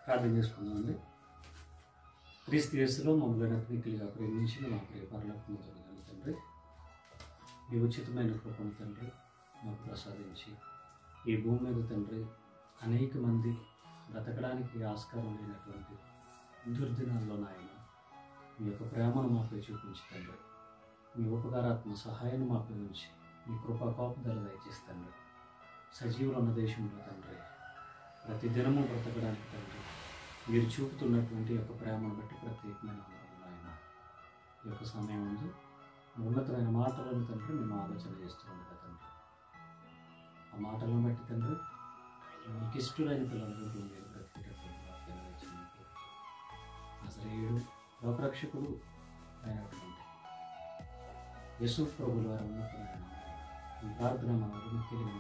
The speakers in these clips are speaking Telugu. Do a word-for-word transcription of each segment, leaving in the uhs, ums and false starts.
ప్రార్థన చేసుకుందామండి. క్రీస్తు యేసులో మమ్మల్ని అత్మికులుగా ప్రేమించిన మా ప్రియ పరలోకపు తండ్రి, మీ ఉచితమైన కృపను తండ్రి మాకు ప్రసాదించి ఈ భూమి మీద తండ్రి అనేక మంది బ్రతకడానికి ఆస్కారం లేనటువంటి దుర్దినాల్లో నాయన మీ యొక్క ప్రేమను మాపై చూపించి తండ్రి, మీ ఉపకారాత్మ సహాయాన్ని మాపై ఉంచి మీ కృపా కాపుదల దయచేస్తండి. సజీవులు ఉన్న దేశంలో తండ్రి ప్రతి దినము బ్రతకడానికి తండ్రి మీరు చూపుతున్నటువంటి యొక్క ప్రేమను బట్టి ప్రత్యేకమైన వందనాలు ఆయన. ఈ యొక్క సమయం ముందు ఉన్నతమైన మాటలను తండ్రి మేము ఆలోచన చేస్తున్నాం కదా తండ్రి. ఆ మాటలను బట్టి తండ్రి మీకు ఇష్టమైన పిల్లలకు మీరు బ్రతికేటటువంటి వాక్యాలు ఇచ్చినందుకు నజరేయుడు లోకరక్షకుడు అయినటువంటి యేసు ప్రభుల వారి ఉన్నతమైన ఈ ప్రార్థన మన తెలియని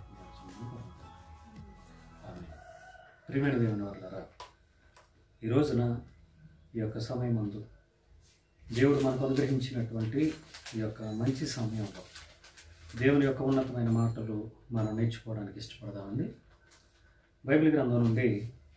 ప్రియమైన దేవుని వాళ్ళారా, ఈ రోజున ఈ యొక్క సమయం ముందు దేవుడు మనకు అనుగ్రహించినటువంటి ఈ యొక్క మంచి సమయంలో దేవుని యొక్క ఉన్నతమైన మాటలు మనం నేర్చుకోవడానికి ఇష్టపడదామండి. బైబిల్ గ్రంథం నుండి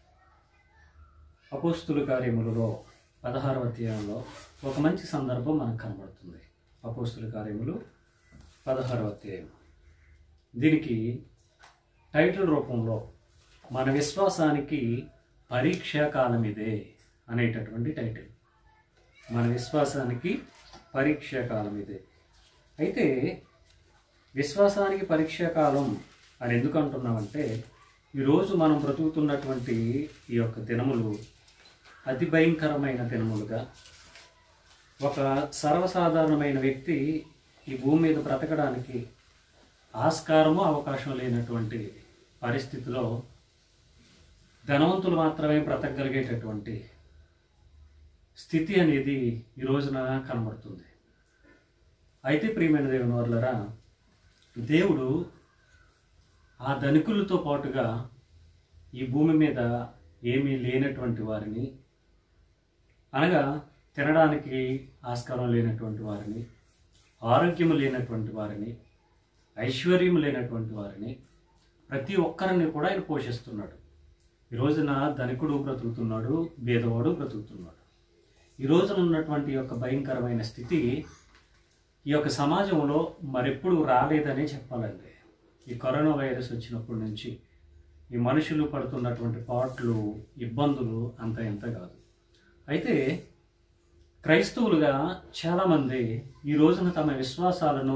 అపోస్తుల కార్యములలో పదహారవ అధ్యాయంలో ఒక మంచి సందర్భం మనకు కనబడుతుంది. అపోస్తుల కార్యములు పదహారవ అధ్యాయం. దీనికి టైటిల్ రూపంలో మన విశ్వాసానికి పరీక్షా కాలం ఇదే అనేటటువంటి టైటిల్. మన విశ్వాసానికి పరీక్షా కాలం ఇదే. అయితే విశ్వాసానికి పరీక్షా కాలం అని ఎందుకు అంటున్నామంటే, ఈరోజు మనం బ్రతుకుతున్నటువంటి ఈ యొక్క దినములు అతి భయంకరమైన దినములుగా, ఒక సర్వసాధారణమైన వ్యక్తి ఈ భూమి మీద బ్రతకడానికి ఆస్కారము అవకాశం లేనటువంటి పరిస్థితిలో ధనవంతులు మాత్రమే బ్రతకగలిగేటటువంటి స్థితి అనేది ఈ రోజున కనబడుతుంది. అయితే ప్రియమైన దేవుని వర్లరా, దేవుడు ఆ ధనికులతో పాటుగా ఈ భూమి మీద ఏమీ లేనటువంటి వారిని, అనగా తినడానికి ఆస్కారం లేనటువంటి వారిని, ఆరోగ్యము లేనటువంటి వారిని, ఐశ్వర్యం లేనటువంటి వారిని, ప్రతి ఒక్కరిని కూడా ఆయన పోషిస్తున్నాడు. ఈ రోజున ధనికుడు బ్రతుకుతున్నాడు, పేదవాడు బ్రతుకుతున్నాడు. ఈ రోజున ఉన్నటువంటి యొక్క భయంకరమైన స్థితి ఈ యొక్క సమాజంలో మరెప్పుడు రాలేదనే చెప్పాలండి. ఈ కరోనా వైరస్ వచ్చినప్పటి నుంచి ఈ మనుషులు పడుతున్నటువంటి పాట్లు, ఇబ్బందులు అంత ఎంత కాదు. అయితే క్రైస్తవులుగా చాలామంది ఈ రోజున తమ విశ్వాసాలను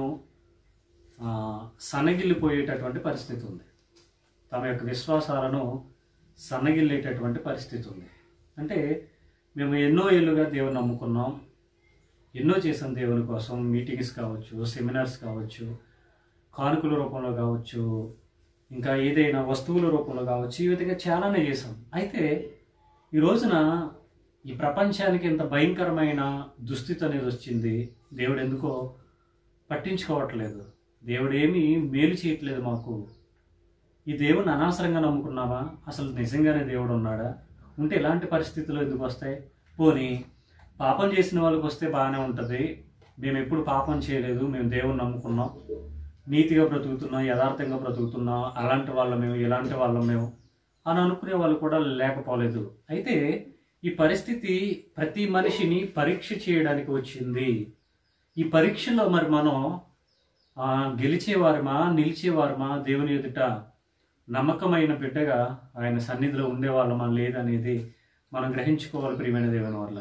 సన్నగిల్లిపోయేటటువంటి పరిస్థితి ఉంది. తమ యొక్క విశ్వాసాలను సన్నగిల్లేటటువంటి పరిస్థితి ఉంది. అంటే మేము ఎన్నో ఏళ్ళుగా దేవుని నమ్ముకున్నాం, ఎన్నో చేసాం దేవుని కోసం. మీటింగ్స్ కావచ్చు, సెమినార్స్ కావచ్చు, కానుకల రూపంలో కావచ్చు, ఇంకా ఏదైనా వస్తువుల రూపంలో కావచ్చు, ఈ విధంగా చాలానే చేసాం. అయితే ఈ రోజున ఈ ప్రపంచానికి ఇంత భయంకరమైన దుస్థితి అనేది వచ్చింది. దేవుడు ఎందుకో పట్టించుకోవట్లేదు. దేవుడు ఏమీ మేలు చేయట్లేదు మాకు. ఈ దేవుడిని అనవసరంగా నమ్ముకున్నామా? అసలు నిజంగానే దేవుడు ఉన్నాడా? ఉంటే ఇలాంటి పరిస్థితులు ఎందుకు వస్తాయి? పోనీ పాపం చేసిన వాళ్ళకి వస్తే బాగానే ఉంటుంది. మేము ఎప్పుడు పాపం చేయలేదు, మేము దేవుని నమ్ముకున్నాం, నీతిగా బ్రతుకుతున్నాం, యథార్థంగా బ్రతుకుతున్నాం, అలాంటి వాళ్ళం మేము, ఇలాంటి వాళ్ళం మేము అని అనుకునే వాళ్ళు కూడా లేకపోలేదు. అయితే ఈ పరిస్థితి ప్రతి మనిషిని పరీక్ష చేయడానికి వచ్చింది. ఈ పరీక్షలో మరి మనం గెలిచేవారమా, నిలిచేవారమా, దేవుని ఎదుట నమ్మకమైన బిడ్డగా ఆయన సన్నిధిలో ఉండేవాళ్ళమా లేదనేది మనం గ్రహించుకోవాలి. ప్రియమైన దేవుని వల్ల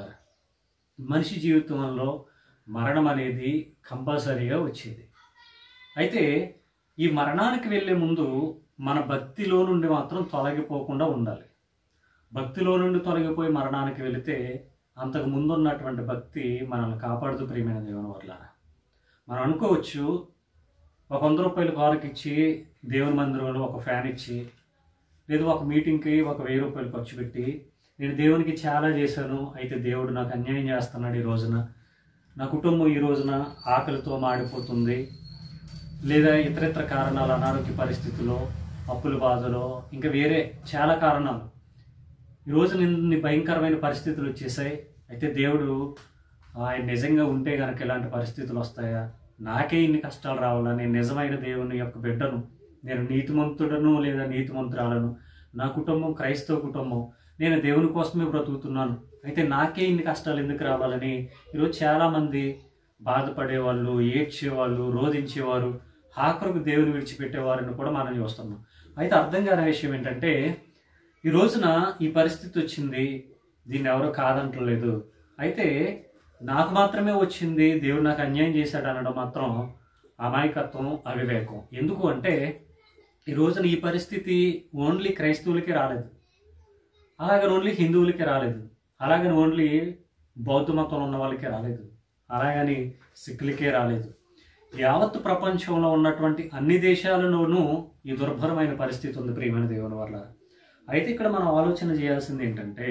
మనిషి జీవితంలో మరణం అనేది కంపల్సరీగా వచ్చేది. అయితే ఈ మరణానికి వెళ్ళే ముందు మన భక్తిలో నుండి మాత్రం తొలగిపోకుండా ఉండాలి. భక్తిలో నుండి తొలగిపోయి మరణానికి వెళితే అంతకు ముందున్నటువంటి భక్తి మనల్ని కాపాడుతూ. ప్రియమైన దేవుని వల్ల మనం అనుకోవచ్చు, ఒక వంద రూపాయలు కారుకి ఇచ్చి దేవుని మందిరంలో ఒక ఫ్యాన్ ఇచ్చి, లేదా ఒక మీటింగ్కి ఒక వెయ్యి రూపాయలు ఖర్చు పెట్టి నేను దేవునికి చాలా చేశాను, అయితే దేవుడు నాకు అన్యాయం చేస్తున్నాడు, ఈ రోజున నా కుటుంబం ఈ రోజున ఆకలితో మాడిపోతుంది, లేదా ఇతరితర కారణాలు, అనారోగ్య పరిస్థితుల్లో, అప్పుల బాధలో, ఇంకా వేరే చాలా కారణాలు ఈ రోజున ఇన్ని భయంకరమైన పరిస్థితులు వచ్చేసాయి. అయితే దేవుడు ఆయన నిజంగా ఉంటే కనుక ఇలాంటి పరిస్థితులు వస్తాయా? నాకే ఇన్ని కష్టాలు రావాలా? నేను నిజమైన దేవుని యొక్క బిడ్డను, నేను నీతిమంతుడను లేదా నీతిమంతురాలను, నా కుటుంబం క్రైస్తవ కుటుంబం, నేను దేవుని కోసమే బ్రతుకుతున్నాను, అయితే నాకే ఇన్ని కష్టాలు ఎందుకు రావాలని ఈరోజు చాలామంది బాధపడేవాళ్ళు, ఏడ్చేవాళ్ళు, రోధించేవారు, ఆఖరుకు దేవుని విడిచిపెట్టేవారిని కూడా మనం చూస్తున్నాం. అయితే అర్థం కాని విషయం ఏంటంటే ఈ రోజున ఈ పరిస్థితి వచ్చింది, దీన్ని ఎవరో కాదంటలేదు, అయితే నాకు మాత్రమే వచ్చింది, దేవుడు నాకు అన్యాయం చేశాడు అనడం మాత్రం అమాయకత్వం, అవివేకం. ఎందుకు అంటే ఈ రోజున ఈ పరిస్థితి ఓన్లీ క్రైస్తవులకి రాలేదు, అలాగని ఓన్లీ హిందువులకి రాలేదు, అలాగని ఓన్లీ బౌద్ధ మతంలో ఉన్న వాళ్ళకే రాలేదు, అలాగని సిక్కులకే రాలేదు. యావత్ ప్రపంచంలో ఉన్నటువంటి అన్ని దేశాలలోనూ ఈ దుర్భరమైన పరిస్థితి ఉంది ప్రియమైన దేవుని వల్ల. అయితే ఇక్కడ మనం ఆలోచన చేయాల్సింది ఏంటంటే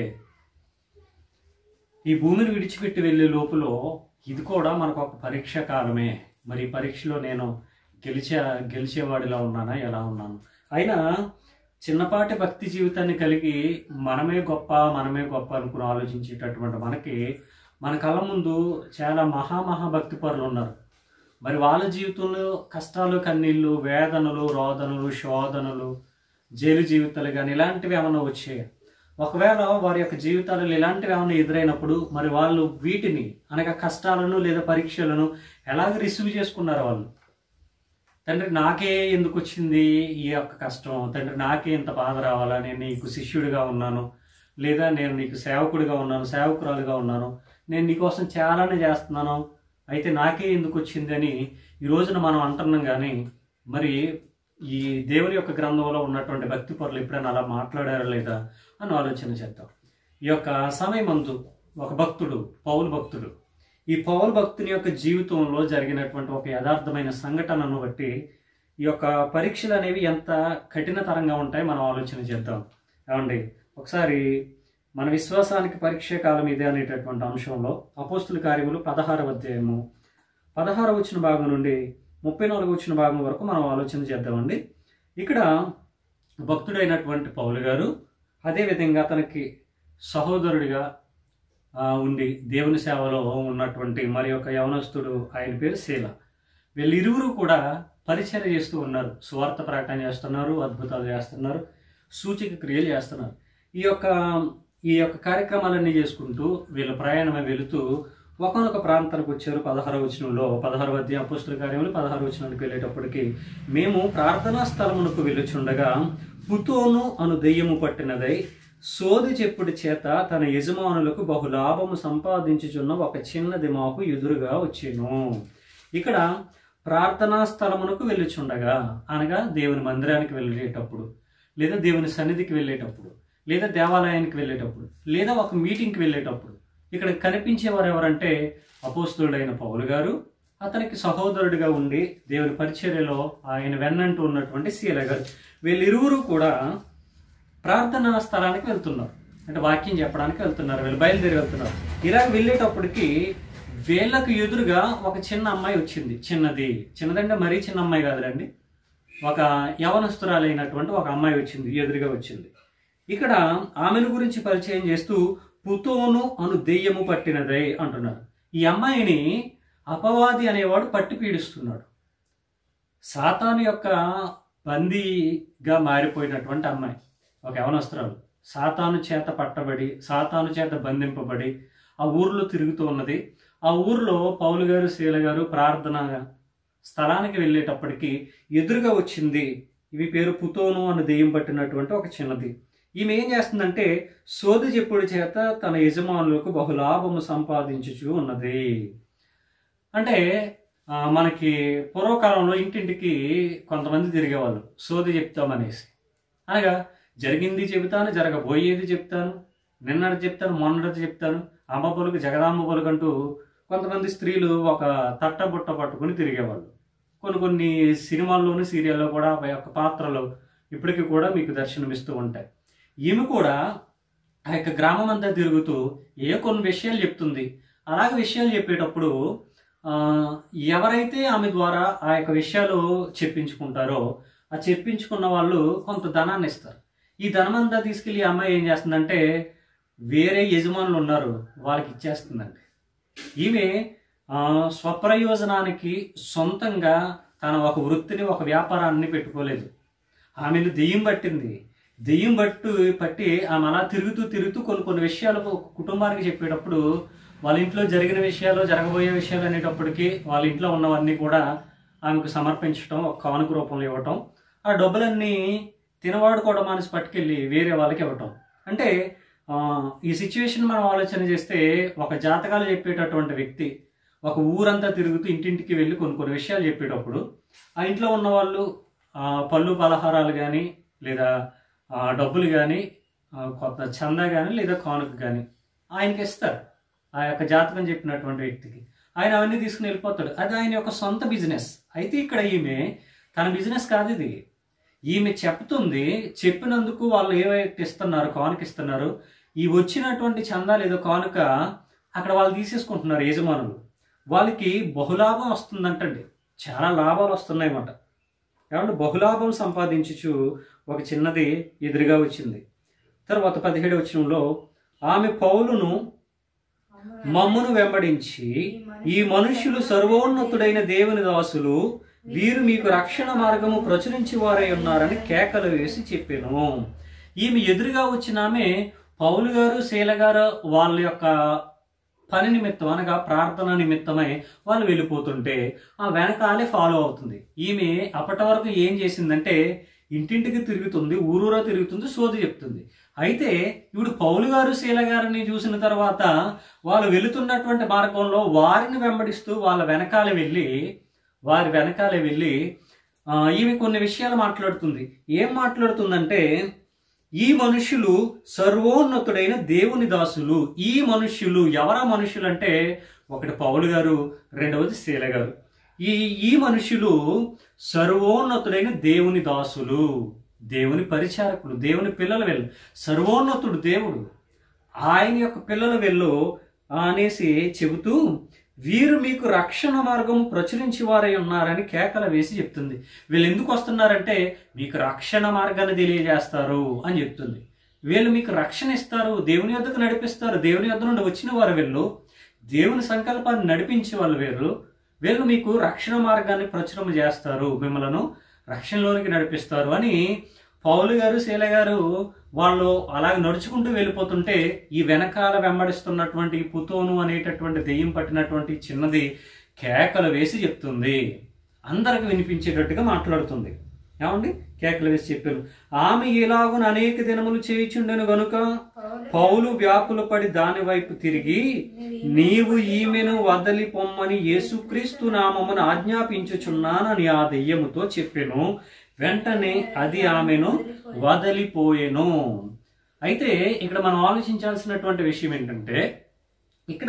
ఈ భూమిని విడిచిపెట్టి వెళ్ళే లోపల ఇది కూడా మనకు ఒక పరీక్ష కాలమే. మరి ఈ పరీక్షలో నేను గెలిచే గెలిచేవాడిలా ఉన్నానా, ఎలా ఉన్నాను? అయినా చిన్నపాటి భక్తి జీవితాన్ని కలిగి మనమే గొప్ప మనమే గొప్ప అనుకుని ఆలోచించేటటువంటి మనకి మన కళ్ళ ముందు చాలా మహామహా భక్తి పరులు ఉన్నారు. మరి వాళ్ళ జీవితంలో కష్టాలు, కన్నీళ్ళు, వేదనలు, రోదనలు, శోధనలు, జైలు జీవితాలు కానీ ఇలాంటివి ఏమైనా వచ్చాయి. ఒకవేళ వారి యొక్క జీవితాలలో ఇలాంటివి ఏమైనా ఎదురైనప్పుడు మరి వాళ్ళు వీటిని అనగా కష్టాలను లేదా పరీక్షలను ఎలాగ రిసీవ్ చేసుకున్నారు? వాళ్ళు తండ్రి నాకే ఎందుకు వచ్చింది ఈ యొక్క కష్టం, తండ్రి నాకే ఇంత బాధ రావాలా, నేను నీకు శిష్యుడిగా ఉన్నాను, లేదా నేను నీకు సేవకుడిగా ఉన్నాను, సేవకురాలుగా ఉన్నాను, నేను నీకోసం చాలానే చేస్తున్నాను, అయితే నాకే ఎందుకు వచ్చింది అని ఈ రోజున మనం అంటున్నాం. కానీ మరి ఈ దేవుని యొక్క గ్రంథంలో ఉన్నటువంటి భక్తి పరులు ఎప్పుడైనా అలా మాట్లాడారా లేదా అని ఆలోచన చేద్దాం. ఈ యొక్క సమయమందు ఒక భక్తుడు, పౌలు భక్తుడు, ఈ పౌలు భక్తుని యొక్క జీవితంలో జరిగినటువంటి ఒక యథార్థమైన సంఘటనను బట్టి ఈ యొక్క పరీక్షలు అనేవి ఎంత కఠినతరంగా ఉంటాయి మనం ఆలోచన చేద్దాం. ఏమండి, ఒకసారి మన విశ్వాసానికి పరీక్ష కాలం ఇదే అనేటటువంటి అంశంలో అపోస్తుల కార్యములు పదహారవ అధ్యాయము పదహారవ వచ్చిన భాగం నుండి ముప్పై నాలుగు వచ్చిన భాగం వరకు మనం ఆలోచన చేద్దామండి. ఇక్కడ భక్తుడైనటువంటి పౌలు గారు, అదేవిధంగా తనకి సహోదరుడిగా ఉండి దేవుని సేవలో ఉన్నటువంటి మరి యొక్క యవనస్తుడు, ఆయన పేరు శీల, వీళ్ళిరువురు కూడా పరిచర్య చేస్తూ ఉన్నారు. సువార్త ప్రకటన చేస్తున్నారు, అద్భుతాలు చేస్తున్నారు, సూచక క్రియలు చేస్తున్నారు. ఈ యొక్క ఈ యొక్క కార్యక్రమాలన్నీ చేసుకుంటూ వీళ్ళ ప్రయాణమే వెళుతూ ఒకనొక ప్రాంతానికి వచ్చారు. పదహారవ వచనంలో, పదహారవ అధ్యాయం అపోస్తుల కార్యములు పదహారవ వచనానికి వెళ్ళేటప్పటికి, మేము ప్రార్థనా స్థలమునకు వెళ్ళుచుండగా పుతోను అను దెయ్యము పట్టినదై సోది చెప్పుడు చేత తన యజమానులకు బహులాభము సంపాదించుచున్న ఒక చిన్నది మాకు ఎదురుగా వచ్చేను. ఇక్కడ ప్రార్థనా స్థలమునకు వెళ్ళుచుండగా అనగా దేవుని మందిరానికి వెళ్ళేటప్పుడు, లేదా దేవుని సన్నిధికి వెళ్ళేటప్పుడు, లేదా దేవాలయానికి వెళ్ళేటప్పుడు, లేదా ఒక మీటింగ్కి వెళ్ళేటప్పుడు ఇక్కడ కనిపించేవారు ఎవరంటే అపోస్తులుడైన పౌలు గారు, అతనికి సహోదరుడిగా ఉండి దేవుని పరిచర్యలో ఆయన వెన్నంటూ ఉన్నటువంటి శీల గారు. వీళ్ళిరువురు కూడా ప్రార్థనా స్థలానికి వెళ్తున్నారు, అంటే వాక్యం చెప్పడానికి వెళ్తున్నారు, వీళ్ళు బయలుదేరి వెళ్తున్నారు. ఇలా వెళ్ళేటప్పటికి వీళ్ళకు ఎదురుగా ఒక చిన్న అమ్మాయి వచ్చింది. చిన్నది చిన్నదంటే మరీ చిన్న అమ్మాయి కాదులండి, ఒక యవనస్తురాలైనటువంటి ఒక అమ్మాయి వచ్చింది, ఎదురుగా వచ్చింది. ఇక్కడ ఆమెను గురించి పరిచయం చేస్తూ పుతోను అను దెయ్యము పట్టినదై అంటున్నారు. ఈ అమ్మాయిని అపవాది అనేవాడు పట్టి పీడిస్తున్నాడు. సాతాను యొక్క బందీగా మారిపోయినటువంటి అమ్మాయి, ఒక యవనస్తురాలు, సాతాను చేత పట్టబడి, సాతాను చేత బంధింపబడి ఆ ఊర్లో తిరుగుతూ ఉన్నది. ఆ ఊర్లో పౌలు గారు, శీల గారు ప్రార్థన స్థలానికి వెళ్ళేటప్పటికి ఎదురుగా వచ్చింది. ఇవి పేరు పుతోను అని దెయ్యం పట్టినటువంటి ఒక చిన్నది. ఈమె ఏం చేస్తుందంటే సోది చెప్పుడు చేత తన యజమానులకు బహులాభము సంపాదించుచు ఉన్నది. అంటే మనకి పూర్వకాలంలో ఇంటింటికి కొంతమంది తిరిగేవాళ్ళు, సోది చెప్తామనేసి. అనగా జరిగింది చెబుతాను, జరగబోయేది చెప్తాను, నిన్నటి చెప్తాను, మొన్నటి చెప్తాను, అమ్మ పొలుగు జగదాంబ పొలుగు అంటూ కొంతమంది స్త్రీలు ఒక తట్ట బుట్ట పట్టుకుని తిరిగేవాళ్ళు. కొన్ని కొన్ని సినిమాల్లోని సీరియల్లో కూడా ఆ యొక్క పాత్రలు ఇప్పటికీ కూడా మీకు దర్శనమిస్తూ ఉంటాయి. ఈమె కూడా ఆ యొక్క గ్రామం అంతా తిరుగుతూ ఏ కొన్ని విషయాలు చెప్తుంది. అలాగే విషయాలు చెప్పేటప్పుడు ఎవరైతే ఆమె ద్వారా ఆ యొక్క విషయాలు చెప్పించుకుంటారో ఆ చెప్పించుకున్న వాళ్ళు కొంత ధనాన్ని ఇస్తారు. ఈ ధనం అంతా తీసుకెళ్ళి ఈ అమ్మాయి ఏం చేస్తుందంటే వేరే యజమానులు ఉన్నారు వాళ్ళకి ఇచ్చేస్తుందండి. ఈమె స్వప్రయోజనానికి సొంతంగా తన ఒక వృత్తిని, ఒక వ్యాపారాన్ని పెట్టుకోలేదు. ఆమెను దెయ్యం పట్టింది. దెయ్యం బట్టు పట్టి ఆమె అలా తిరుగుతూ తిరుగుతూ కొన్ని కొన్ని విషయాలు కుటుంబానికి చెప్పేటప్పుడు వాళ్ళ ఇంట్లో జరిగిన విషయాలు జరగబోయే విషయాలు అనేటప్పటికీ వాళ్ళ ఇంట్లో ఉన్నవన్నీ కూడా ఆమెకు సమర్పించడం, ఒక కానుక రూపంలో ఇవ్వటం, ఆ డబ్బులన్నీ తినవాడు కూడా మనసు పట్టుకెళ్ళి వేరే వాళ్ళకి ఇవ్వటం. అంటే ఈ సిచ్యువేషన్ మనం ఆలోచన చేస్తే ఒక జాతకాలు చెప్పేటటువంటి వ్యక్తి ఒక ఊరంతా తిరుగుతూ ఇంటింటికి వెళ్ళి కొన్ని కొన్ని విషయాలు చెప్పేటప్పుడు ఆ ఇంట్లో ఉన్న వాళ్ళు పళ్ళు పలహారాలు కానీ లేదా డబ్బులు కానీ కొత్త చందా కానీ లేదా కానుక కానీ ఆయనకి ఇస్తారు. ఆ యొక్క జాతకం చెప్పినటువంటి వ్యక్తికి ఆయన అవన్నీ తీసుకుని వెళ్ళిపోతాడు. అది ఆయన యొక్క సొంత బిజినెస్. అయితే ఇక్కడ ఈమె తన బిజినెస్ కాదు ఇది. ఈమె చెప్తుంది, చెప్పినందుకు వాళ్ళు ఏవైతే ఇస్తున్నారు, కానుక ఇస్తున్నారు, ఈ వచ్చినటువంటి చందా లేదా కానుక అక్కడ వాళ్ళు తీసేసుకుంటున్నారు యజమానులు. వాళ్ళకి బహులాభం వస్తుందంటండి, చాలా లాభాలు వస్తున్నాయన్నమాట. కాబట్టి బహులాభం సంపాదించుచు ఒక చిన్నది ఎదురుగా వచ్చింది. తర్వాత పదిహేడు వచనంలో ఆమె పౌలును మమ్మును వెంబడించి, ఈ మనుష్యులు సర్వోన్నతుడైన దేవుని దాసులు, వీరు మీకు రక్షణ మార్గము ప్రచురించి వారై ఉన్నారని కేకలు వేసి చెప్పాను. ఈమె ఎదురుగా వచ్చిన ఆమె పౌలు గారు శీల గారు వాళ్ళ యొక్క పని నిమిత్తం అనగా ప్రార్థన నిమిత్తమై వాళ్ళు వెళ్ళిపోతుంటే ఆ వెనకాలే ఫాలో అవుతుంది. ఈమె అప్పటి వరకు ఏం చేసిందంటే ఇంటింటికి తిరుగుతుంది, ఊరూరా తిరుగుతుంది, సోది చెప్తుంది. అయితే ఇప్పుడు పౌలు గారు శీల గారిని చూసిన తర్వాత వాళ్ళు వెళుతున్నటువంటి మార్గంలో వారిని వెంబడిస్తూ వాళ్ళ వెనకాల వెళ్ళి వారి వెనకాల వెళ్ళి ఈమె కొన్ని విషయాలు మాట్లాడుతుంది. ఏం మాట్లాడుతుందంటే, ఈ మనుష్యులు సర్వోన్నతుడైన దేవుని దాసులు. ఈ మనుష్యులు ఎవరా మనుష్యులు అంటే ఒకటి పౌలు గారు, రెండవది శీల గారు. ఈ ఈ మనుష్యులు సర్వోన్నతుడైన దేవుని దాసులు, దేవుని పరిచారకులు, దేవుని పిల్లల వెళ్ళు. సర్వోన్నతుడు దేవుడు, ఆయన యొక్క పిల్లల వెళ్ళు అనేసి చెబుతూ వీరు మీకు రక్షణ మార్గం ప్రచురించి వారై ఉన్నారని కేకలు వేసి చెప్తుంది. వీళ్ళు ఎందుకు వస్తున్నారంటే మీకు రక్షణ మార్గాన్ని తెలియజేస్తారు అని చెప్తుంది. వీళ్ళు మీకు రక్షణ ఇస్తారు, దేవుని యొద్దకు నడిపిస్తారు. దేవుని యొద్ద నుండి వచ్చిన వారు వీళ్ళు, దేవుని సంకల్పాన్ని నడిపించే వాళ్ళు వీళ్ళు. వీళ్ళు మీకు రక్షణ మార్గాన్ని ప్రచురం చేస్తారు, మిమ్మలను రక్షణలోనికి నడిపిస్తారు అని పౌలు గారు శీల గారు వాళ్ళు అలాగ నడుచుకుంటూ వెళ్ళిపోతుంటే ఈ వెనకాల వెంబడిస్తున్నటువంటి పుతోను అనేటటువంటి దెయ్యం పట్టినటువంటి చిన్నది కేకలు వేసి చెప్తుంది. అందరికి వినిపించేటట్టుగా మాట్లాడుతుంది. ఏమండి? కేకలు వేసి చెప్పారు. ఆమె ఇలాగున అనేక దినములు చేయుచుండెను గనుక పౌలు వ్యాకులు పడి దాని వైపు తిరిగి, నీవు ఈమెను వదలి పొమ్మని యేసుక్రీస్తు నామమును ఆజ్ఞాపించుచున్నానని ఆ దెయ్యముతో చెప్పెను. వెంటనే అది ఆమెను వదిలిపోయెను. అయితే ఇక్కడ మనం ఆలోచించాల్సినటువంటి విషయం ఏంటంటే, ఇక్కడ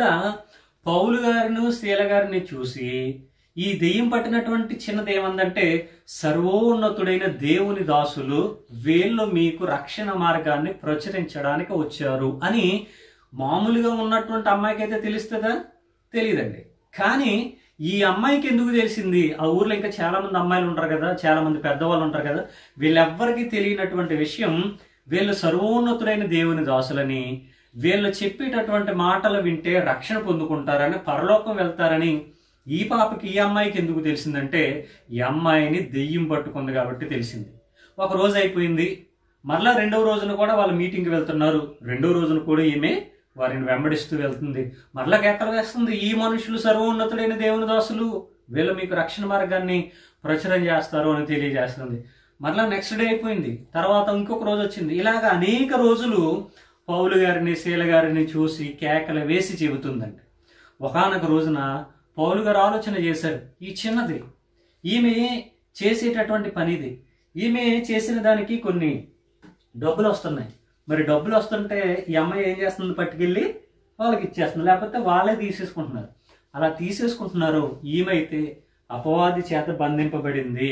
పౌలు గారిని శీల గారిని చూసి ఈ దెయ్యం పట్టినటువంటి చిన్నది ఏమందంటే, సర్వోన్నతుడైన దేవుని దాసులు, వీళ్ళు మీకు రక్షణ మార్గాన్ని ప్రచురించడానికి వచ్చారు అని మామూలుగా ఉన్నటువంటి అమ్మాయికి అయితే తెలుస్తుందా? తెలియదండి. కానీ ఈ అమ్మాయికి ఎందుకు తెలిసింది? ఆ ఊర్లో ఇంకా చాలా మంది అమ్మాయిలు ఉంటారు కదా, చాలా మంది పెద్దవాళ్ళు ఉంటారు కదా, వీళ్ళెవ్వరికి తెలియనటువంటి విషయం, వీళ్ళు సర్వోన్నతుడైన దేవుని దాసులని, వీళ్ళు చెప్పేటటువంటి మాటలు వింటే రక్షణ పొందుకుంటారని, పరలోకం వెళ్తారని ఈ పాపకి ఈ అమ్మాయికి ఎందుకు తెలిసిందంటే, ఈ అమ్మాయిని దెయ్యం పట్టుకుంది కాబట్టి తెలిసింది. ఒక రోజు అయిపోయింది, మరలా రెండవ రోజున కూడా వాళ్ళు మీటింగ్కి వెళ్తున్నారు. రెండవ రోజున కూడా ఈమె వారిని వెంబడిస్తూ వెళ్తుంది. మరలా కేకలు వేస్తుంది, ఈ మనుషులు సర్వోన్నతుడైన దేవుని దాసులు, వీళ్ళు మీకు రక్షణ మార్గాన్ని ప్రచురం చేస్తారు అని తెలియజేస్తుంది. మరలా నెక్స్ట్ డే అయిపోయింది, తర్వాత ఇంకొక రోజు వచ్చింది. ఇలాగ అనేక రోజులు పౌలు గారిని శీల గారిని చూసి కేకలు వేసి చెబుతుందండి. ఒకానొక రోజున పౌలు గారు ఆలోచన చేశారు, ఈ చిన్నది ఈమె చేసేటటువంటి పనిది, ఈమె చేసిన దానికి కొన్ని డబ్బులు వస్తున్నాయి. మరి డబ్బులు వస్తుంటే ఈ అమ్మాయి ఏం చేస్తుంది? పట్టుకెళ్ళి వాళ్ళకి ఇచ్చేస్తుంది, లేకపోతే వాళ్ళే తీసేసుకుంటున్నారు. అలా తీసేసుకుంటున్నారు. ఈమెయితే అపవాది చేత బంధింపబడింది,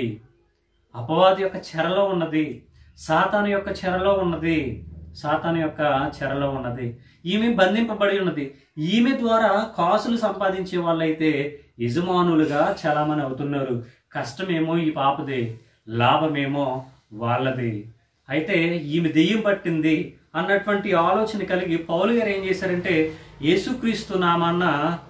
అపవాది యొక్క చెరలో ఉన్నది, సాతాను యొక్క చెరలో ఉన్నది, సాతాను యొక్క చెరలో ఉన్నది. ఈమె బంధింపబడి ఉన్నది. ఈమె ద్వారా కాసులు సంపాదించే వాళ్ళైతే యజమానులుగా చాలామంది అవుతున్నారు. కష్టమేమో ఈ పాపదే, లాభమేమో వాళ్ళది. అయితే ఈమె దెయ్యం పట్టింది అన్నటువంటి ఆలోచన కలిగి పౌలు గారు ఏం చేశారంటే, యేసుక్రీస్తు నామాన్న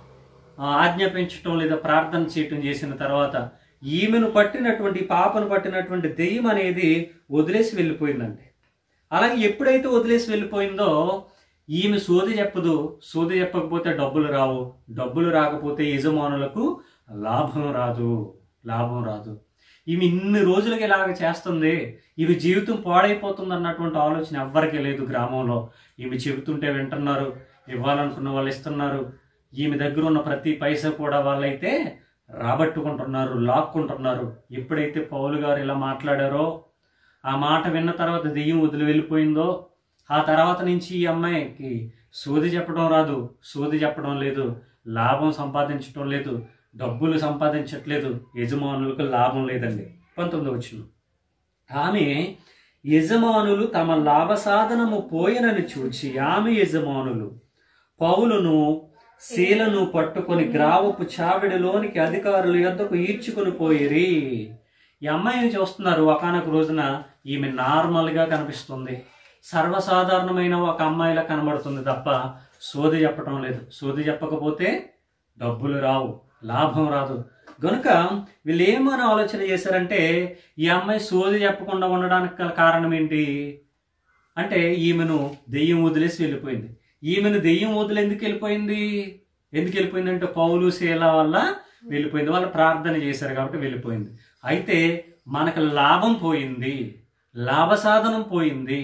ఆజ్ఞాపించటం లేదా ప్రార్థన చేయటం చేసిన తర్వాత ఈమెను పట్టినటువంటి పాపను పట్టినటువంటి దెయ్యం అనేది వదిలేసి వెళ్ళిపోయిందండి. అలాగే ఎప్పుడైతే వదిలేసి వెళ్ళిపోయిందో ఈమె సోది చెప్పదు, సోది చెప్పకపోతే డబ్బులు రావు, డబ్బులు రాకపోతే యజమానులకు లాభం రాదు, లాభం రాదు. ఈమె ఇన్ని రోజులకి ఇలాగ చేస్తుంది, ఈమె జీవితం పాడైపోతుంది అన్నటువంటి ఆలోచన ఎవ్వరికీ లేదు గ్రామంలో. ఈమె చెబుతుంటే వింటున్నారు, ఇవ్వాలనుకున్న వాళ్ళు ఇస్తున్నారు. ఈమె దగ్గర ఉన్న ప్రతి పైసా కూడా వాళ్ళైతే రాబట్టుకుంటున్నారు, లాక్కుంటున్నారు. ఎప్పుడైతే పౌలు గారు ఇలా మాట్లాడారో, ఆ మాట విన్న తర్వాత దెయ్యం వదిలి వెళ్ళిపోయిందో, ఆ తర్వాత నుంచి ఈ అమ్మాయికి సోది చెప్పడం రాదు, సోది చెప్పడం లేదు, లాభం సంపాదించడం లేదు, డబ్బులు సంపాదించట్లేదు, యజమానులకు లాభం లేదండి. పంతొమ్మిది వచ్చిన ఆమె యజమానులు తమ లాభ సాధనము పోయినని చూచి ఆమె యజమానులు పౌలును శీలను పట్టుకొని గ్రావపు చావిడిలోనికి అధికారుల యొద్దకు ఈడ్చుకొని పోయిరి. ఈ అమ్మాయిని చూస్తున్నారు. ఒకానొక రోజున ఈమె నార్మల్గా కనిపిస్తుంది, సర్వసాధారణమైన ఒక అమ్మాయిలా కనబడుతుంది తప్ప సోది చెప్పడం లేదు. సోది చెప్పకపోతే డబ్బులు రావు, లాభం రాదు. కనుక వీళ్ళు ఏమని ఆలోచన చేశారంటే, ఈ అమ్మాయి సోది చెప్పకుండా ఉండడానికి గల కారణం ఏంటి అంటే, ఈమెను దెయ్యం వదిలేసి వెళ్ళిపోయింది. ఈమెను దెయ్యం వదిలి ఎందుకు వెళ్ళిపోయింది ఎందుకు వెళ్ళిపోయింది అంటే పౌలు శీల వల్ల వెళ్ళిపోయింది. వాళ్ళు ప్రార్థన చేశారు కాబట్టి వెళ్ళిపోయింది. అయితే మనకు లాభం పోయింది, లాభ సాధనం పోయింది,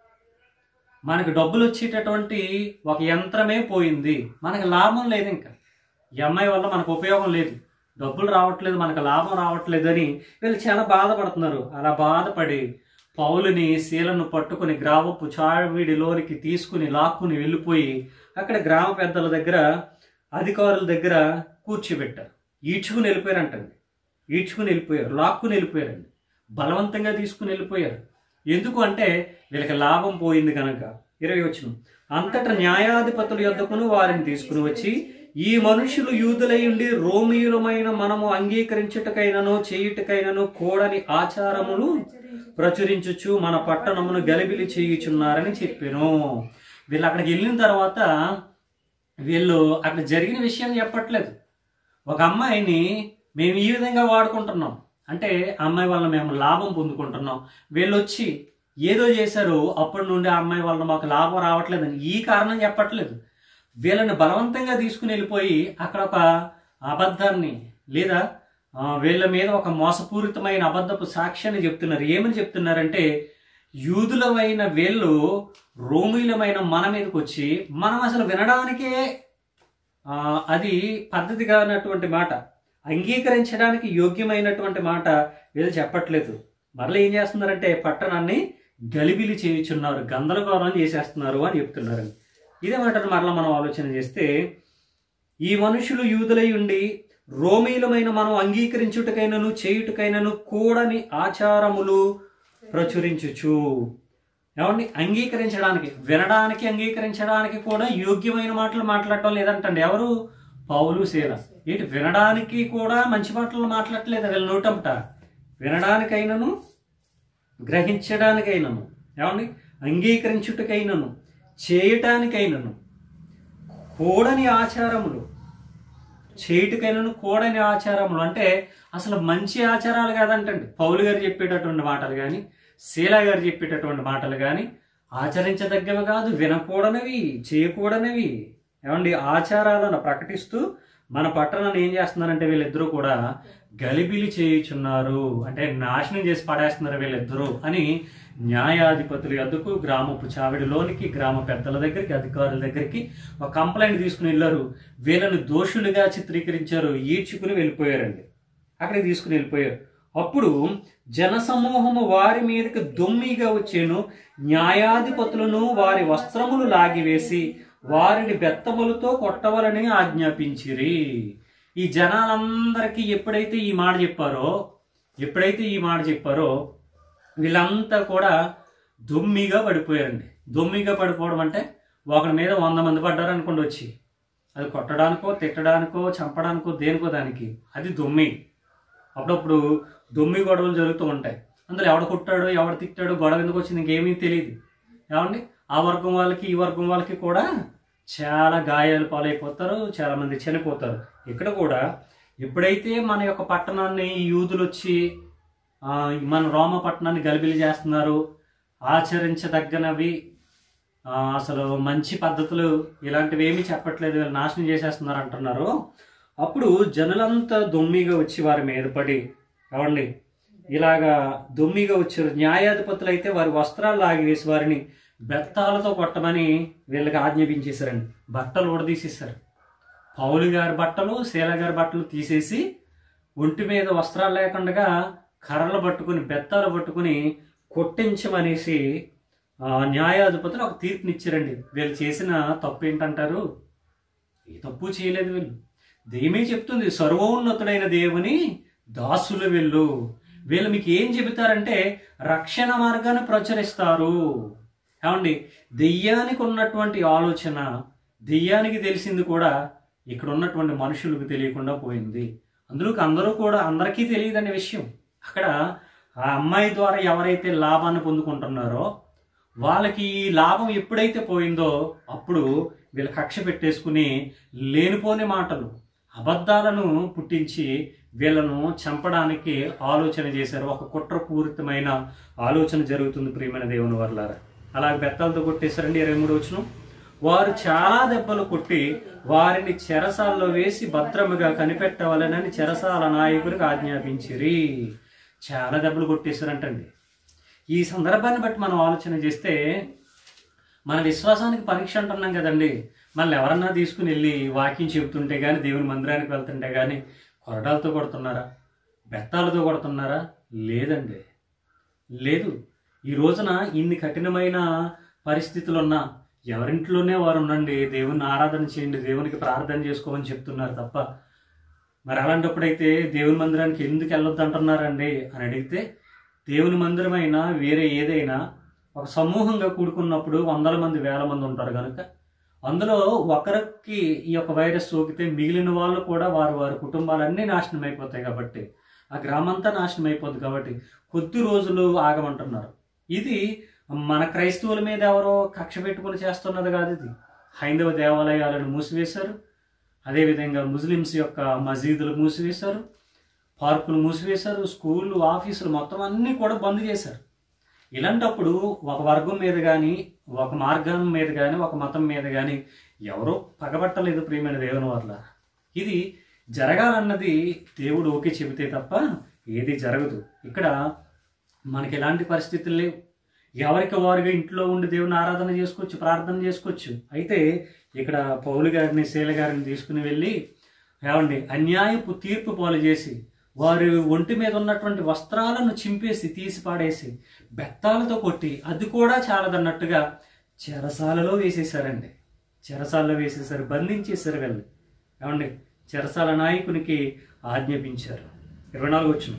మనకు డబ్బులు వచ్చేటటువంటి ఒక యంత్రమే పోయింది, మనకు లాభం లేదు. ఇంకా ఈ అమ్మాయి వల్ల మనకు ఉపయోగం లేదు, డబ్బులు రావట్లేదు, మనకు లాభం రావట్లేదు అని వీళ్ళు చాలా బాధపడుతున్నారు. అలా బాధపడి పౌలుని శీలను పట్టుకుని గ్రామపు చావిడిలోనికి తీసుకుని లాక్కుని వెళ్ళిపోయి అక్కడ గ్రామ పెద్దల దగ్గర, అధికారుల దగ్గర కూర్చోబెట్టారు. ఈడ్చుకుని వెళ్ళిపోయారంటండి, ఈడ్చుకుని వెళ్ళిపోయారు, లాక్కుని వెళ్ళిపోయారండి, బలవంతంగా తీసుకుని వెళ్ళిపోయారు. ఎందుకు అంటే వీళ్ళకి లాభం పోయింది కనుక. ఇరవై వచనం అంతటా న్యాయాధిపతుల యొద్దకును వారిని తీసుకుని వచ్చి, ఈ మనుషులు యూదులై ఉండి రోమియులమైన మనము అంగీకరించుటకైనను చేయుటకైనను కూడని ఆచారములు ప్రచురించుచు మన పట్టణమును గలిబిలి చేయుచున్నారని చెప్పాను. వీళ్ళు అక్కడికి వెళ్ళిన తర్వాత వీళ్ళు అక్కడ జరిగిన విషయం చెప్పట్లేదు. ఒక అమ్మాయిని మేము ఈ విధంగా వాడుకుంటున్నాం అంటే అమ్మాయి వల్ల మేము లాభం పొందుకుంటున్నాం, వీళ్ళు వచ్చి ఏదో చేశారు, అప్పటి నుండి ఆ అమ్మాయి వల్ల మాకు లాభం రావట్లేదని ఈ కారణం చెప్పట్లేదు. వీళ్ళని బలవంతంగా తీసుకుని వెళ్ళిపోయి అక్కడ ఒక అబద్ధాన్ని లేదా వీళ్ళ మీద ఒక మోసపూరితమైన అబద్ధపు సాక్ష్యాన్ని చెప్తున్నారు. ఏమని చెప్తున్నారంటే, యూదులమైన వీళ్ళు రోమిలమైన మన మీదకి వచ్చి మనం అసలు వినడానికే అది పద్ధతి కానటువంటి మాట, అంగీకరించడానికి యోగ్యమైనటువంటి మాట వీళ్ళు చెప్పట్లేదు. మరలా ఏం చేస్తున్నారంటే పట్టణాన్ని గలిబిలి చేయుచున్నారు, గందరగోళం చేసేస్తున్నారు అని చెప్తున్నారు. ఇదే మాటను మరలా మనం ఆలోచన చేస్తే, ఈ మనుషులు యూదులై ఉండి రోమీలమైన మనం అంగీకరించుటకైనను చేయుటకైనను కూడని ఆచారములు ప్రచురించుచు. ఏమండి, అంగీకరించడానికి, వినడానికి, అంగీకరించడానికి కూడా యోగ్యమైన మాటలు మాట్లాడటం లేదంటండి. ఎవరు? పౌలు శీల. ఏంటి, వినడానికి కూడా మంచి మాటలు మాట్లాడట్లేదు వీళ్ళ నోటంట. వినడానికైనను గ్రహించడానికైనను, ఏమండి, అంగీకరించుటకైనను చేయటానికైనను కూడని ఆచారములు, చేయుటకైనను కూడని ఆచారములు అంటే అసలు మంచి ఆచారాలు కాదంటండి. పౌలు గారు చెప్పేటటువంటి మాటలు కానీ, శీలా గారు చెప్పేటటువంటి మాటలు కానీ ఆచరించదగ్గవి కాదు, వినకూడనివి, చేయకూడనివి. ఏమండి, ఆచారాలను ప్రకటిస్తూ మన పట్టణాన్ని ఏం చేస్తున్నారంటే వీళ్ళిద్దరూ కూడా గలిబిలి చేయుచున్నారు, అంటే నాశనం చేసి పడేస్తున్నారు వీళ్ళిద్దరూ అని న్యాయాధిపతుల యొద్దకు, గ్రామపు చావిడిలోనికి, గ్రామ పెద్దల దగ్గరికి, అధికారుల దగ్గరికి ఒక కంప్లైంట్ తీసుకుని వెళ్ళారు. వీళ్ళని దోషులుగా చిత్రీకరించారు, ఈడ్చుకుని వెళ్ళిపోయారండి. అక్కడికి తీసుకుని వెళ్ళిపోయారు. అప్పుడు జనసమూహము వారి మీదకి దొమ్మిగా వచ్చేను, న్యాయాధిపతులను వారి వస్త్రములు లాగివేసి వారిని బెత్తములతో కొట్టవలని ఆజ్ఞాపించిరి. ఈ జనాలందరికీ ఎప్పుడైతే ఈ మాట చెప్పారో ఎప్పుడైతే ఈ మాట చెప్పారో వీళ్ళంతా కూడా దొమ్మిగా పడిపోయారండి. దొమ్మిగా పడిపోవడం అంటే ఒకరి మీద వంద మంది పడ్డారు అనుకోండి వచ్చి, అది కొట్టడానికో, తిట్టడానికో, చంపడానికో, దేనికో దానికి, అది దొమ్మి. అప్పుడప్పుడు దొమ్మి గొడవలు జరుగుతూ ఉంటాయి. అందులో ఎవడు కొట్టాడో, ఎవడు తిట్టాడో, గొడవ ఎందుకు వచ్చింది ఇంకేమీ తెలియదు. ఏమండి, ఆ వర్గం వాళ్ళకి ఈ వర్గం వాళ్ళకి కూడా చాలా గాయాలు పాలైపోతారు, చాలా మంది చనిపోతారు. ఇక్కడ కూడా ఎప్పుడైతే మన యొక్క పట్టణాన్ని యూదులు వచ్చి మన రోమ పట్టణాన్ని గలిబిలి చేస్తున్నారు, ఆచరించదగ్గనవి, అసలు మంచి పద్ధతులు ఇలాంటివి ఏమీ చెప్పట్లేదు, వీళ్ళు నాశనం చేసేస్తున్నారు అంటున్నారు. అప్పుడు జనులంతా దొమ్మిగా వచ్చి వారి మీద పడి, అవండి ఇలాగా దొమ్మిగా వచ్చారు. న్యాయాధిపతులు అయితే వారి వస్త్రాలు లాగివేసి వారిని బెత్తాలతో కొట్టమని వీళ్ళకి ఆజ్ఞాపించేశారండి. బట్టలు ఊడదీసేశారు. పౌలు గారి బట్టలు, శీల గారి బట్టలు తీసేసి ఒంటి మీద వస్త్రాలు లేకుండా కర్రలు పట్టుకుని బెత్తాలు పట్టుకుని కొట్టించమనేసి న్యాయాధిపతులు ఒక తీర్పునిచ్చారండి. వీళ్ళు చేసిన తప్పు ఏంటంటారు? ఏ తప్పు చేయలేదు. వీళ్ళు దేమే చెప్తుంది, సర్వోన్నతుడైన దేవుని దాసులు వీళ్ళు. వీళ్ళు మీకు ఏం చెబుతారంటే రక్షణ మార్గాన్ని ప్రచురిస్తారు. ఏమండి, దెయ్యానికి ఉన్నటువంటి ఆలోచన, దెయ్యానికి తెలిసింది కూడా ఇక్కడ ఉన్నటువంటి మనుషులకు తెలియకుండా పోయింది. అందులోకి అందరూ కూడా అందరికీ తెలియదనే విషయం. అక్కడ ఆ అమ్మాయి ద్వారా ఎవరైతే లాభాన్ని పొందుకుంటున్నారో వాళ్ళకి ఈ లాభం ఎప్పుడైతే పోయిందో అప్పుడు వీళ్ళు కక్ష పెట్టేసుకుని లేనిపోని మాటలు, అబద్ధాలను పుట్టించి వీళ్ళను చంపడానికి ఆలోచన చేశారు. ఒక కుట్రపూరితమైన ఆలోచన జరుగుతుంది ప్రియమైన దేవుని వర్లారా. అలాగే బెత్తాలతో కొట్టేశారండి. ఇరవై మూడు వచనం, వారు చాలా దెబ్బలు కొట్టి వారిని చెరసాల్లో వేసి భద్రముగా కనిపెట్టవాలనని చెరసాల నాయకులకు ఆజ్ఞాపించిరి. చాలా దెబ్బలు కొట్టేశారంటండి. ఈ సందర్భాన్ని బట్టి మనం ఆలోచన చేస్తే మన విశ్వాసానికి పరీక్ష అంటున్నాం కదండి. మళ్ళీ ఎవరన్నా తీసుకుని వెళ్ళి వాక్యం చెబుతుంటే కానీ, దేవుని మందిరానికి వెళ్తుంటే కానీ కొరడాలతో కొడుతున్నారా, బెత్తాలతో కొడుతున్నారా? లేదండి, లేదు. ఈ రోజున ఇన్ని కఠినమైన పరిస్థితులు ఉన్నా ఎవరింట్లోనే వారు ఉండండి, దేవుని ఆరాధన చేయండి, దేవునికి ప్రార్థన చేసుకోమని చెప్తున్నారు తప్ప, మరి అలాంటప్పుడైతే దేవుని మందిరానికి ఎందుకు వెళ్ళొద్దు అంటున్నారండి అని అడిగితే, దేవుని మందిరమైనా వేరే ఏదైనా ఒక సమూహంగా కూడుకున్నప్పుడు వందల మంది వేల మంది ఉంటారు కనుక అందులో ఒకరికి ఈ యొక్క వైరస్ సోకితే మిగిలిన వాళ్ళు కూడా వారు వారి కుటుంబాలన్నీ నాశనం అయిపోతాయి కాబట్టి, ఆ గ్రామంతా నాశనం అయిపోద్ది కాబట్టి కొద్ది రోజులు ఆగమంటున్నారు. ఇది మన క్రైస్తవుల మీద ఎవరో కక్ష పెట్టుకుని చేస్తున్నది కాదు. ఇది హైందవ దేవాలయాలను మూసివేశారు, అదేవిధంగా ముస్లిమ్స్ యొక్క మసీదులు మూసివేశారు, పార్కులు మూసివేశారు, స్కూళ్ళు, ఆఫీసులు మొత్తం అన్నీ కూడా బంద్ చేశారు. ఇలాంటప్పుడు ఒక వర్గం మీద కానీ, ఒక మార్గం మీద కానీ, ఒక మతం మీద కానీ ఎవరో పగబట్టలేదు ప్రియమైన దేవుని వల్ల. ఇది జరగాలన్నది దేవుడు ఓకే చెబితే తప్ప ఏది జరగదు. ఇక్కడ మనకి ఎలాంటి పరిస్థితులు లేవు. ఎవరికి వారుగా ఇంట్లో ఉండి దేవుని ఆరాధన చేసుకోవచ్చు, ప్రార్థన చేసుకోవచ్చు. అయితే ఇక్కడ పౌలు గారిని, శీల గారిని తీసుకుని వెళ్ళి ఏమండి అన్యాయపు తీర్పు పాలు చేసి వారి ఒంటి మీద ఉన్నటువంటి వస్త్రాలను చింపేసి తీసి పాడేసి బెత్తాలతో కొట్టి అది కూడా చాలదన్నట్టుగా చెరసాలలో వేసేసారండి. చెరసాలలో వేసేసారు, బంధించేశారు వీళ్ళు. ఏమండి చెరసాల నాయకునికి ఆజ్ఞాపించారు. ఇరవై నాలుగు వచ్చిన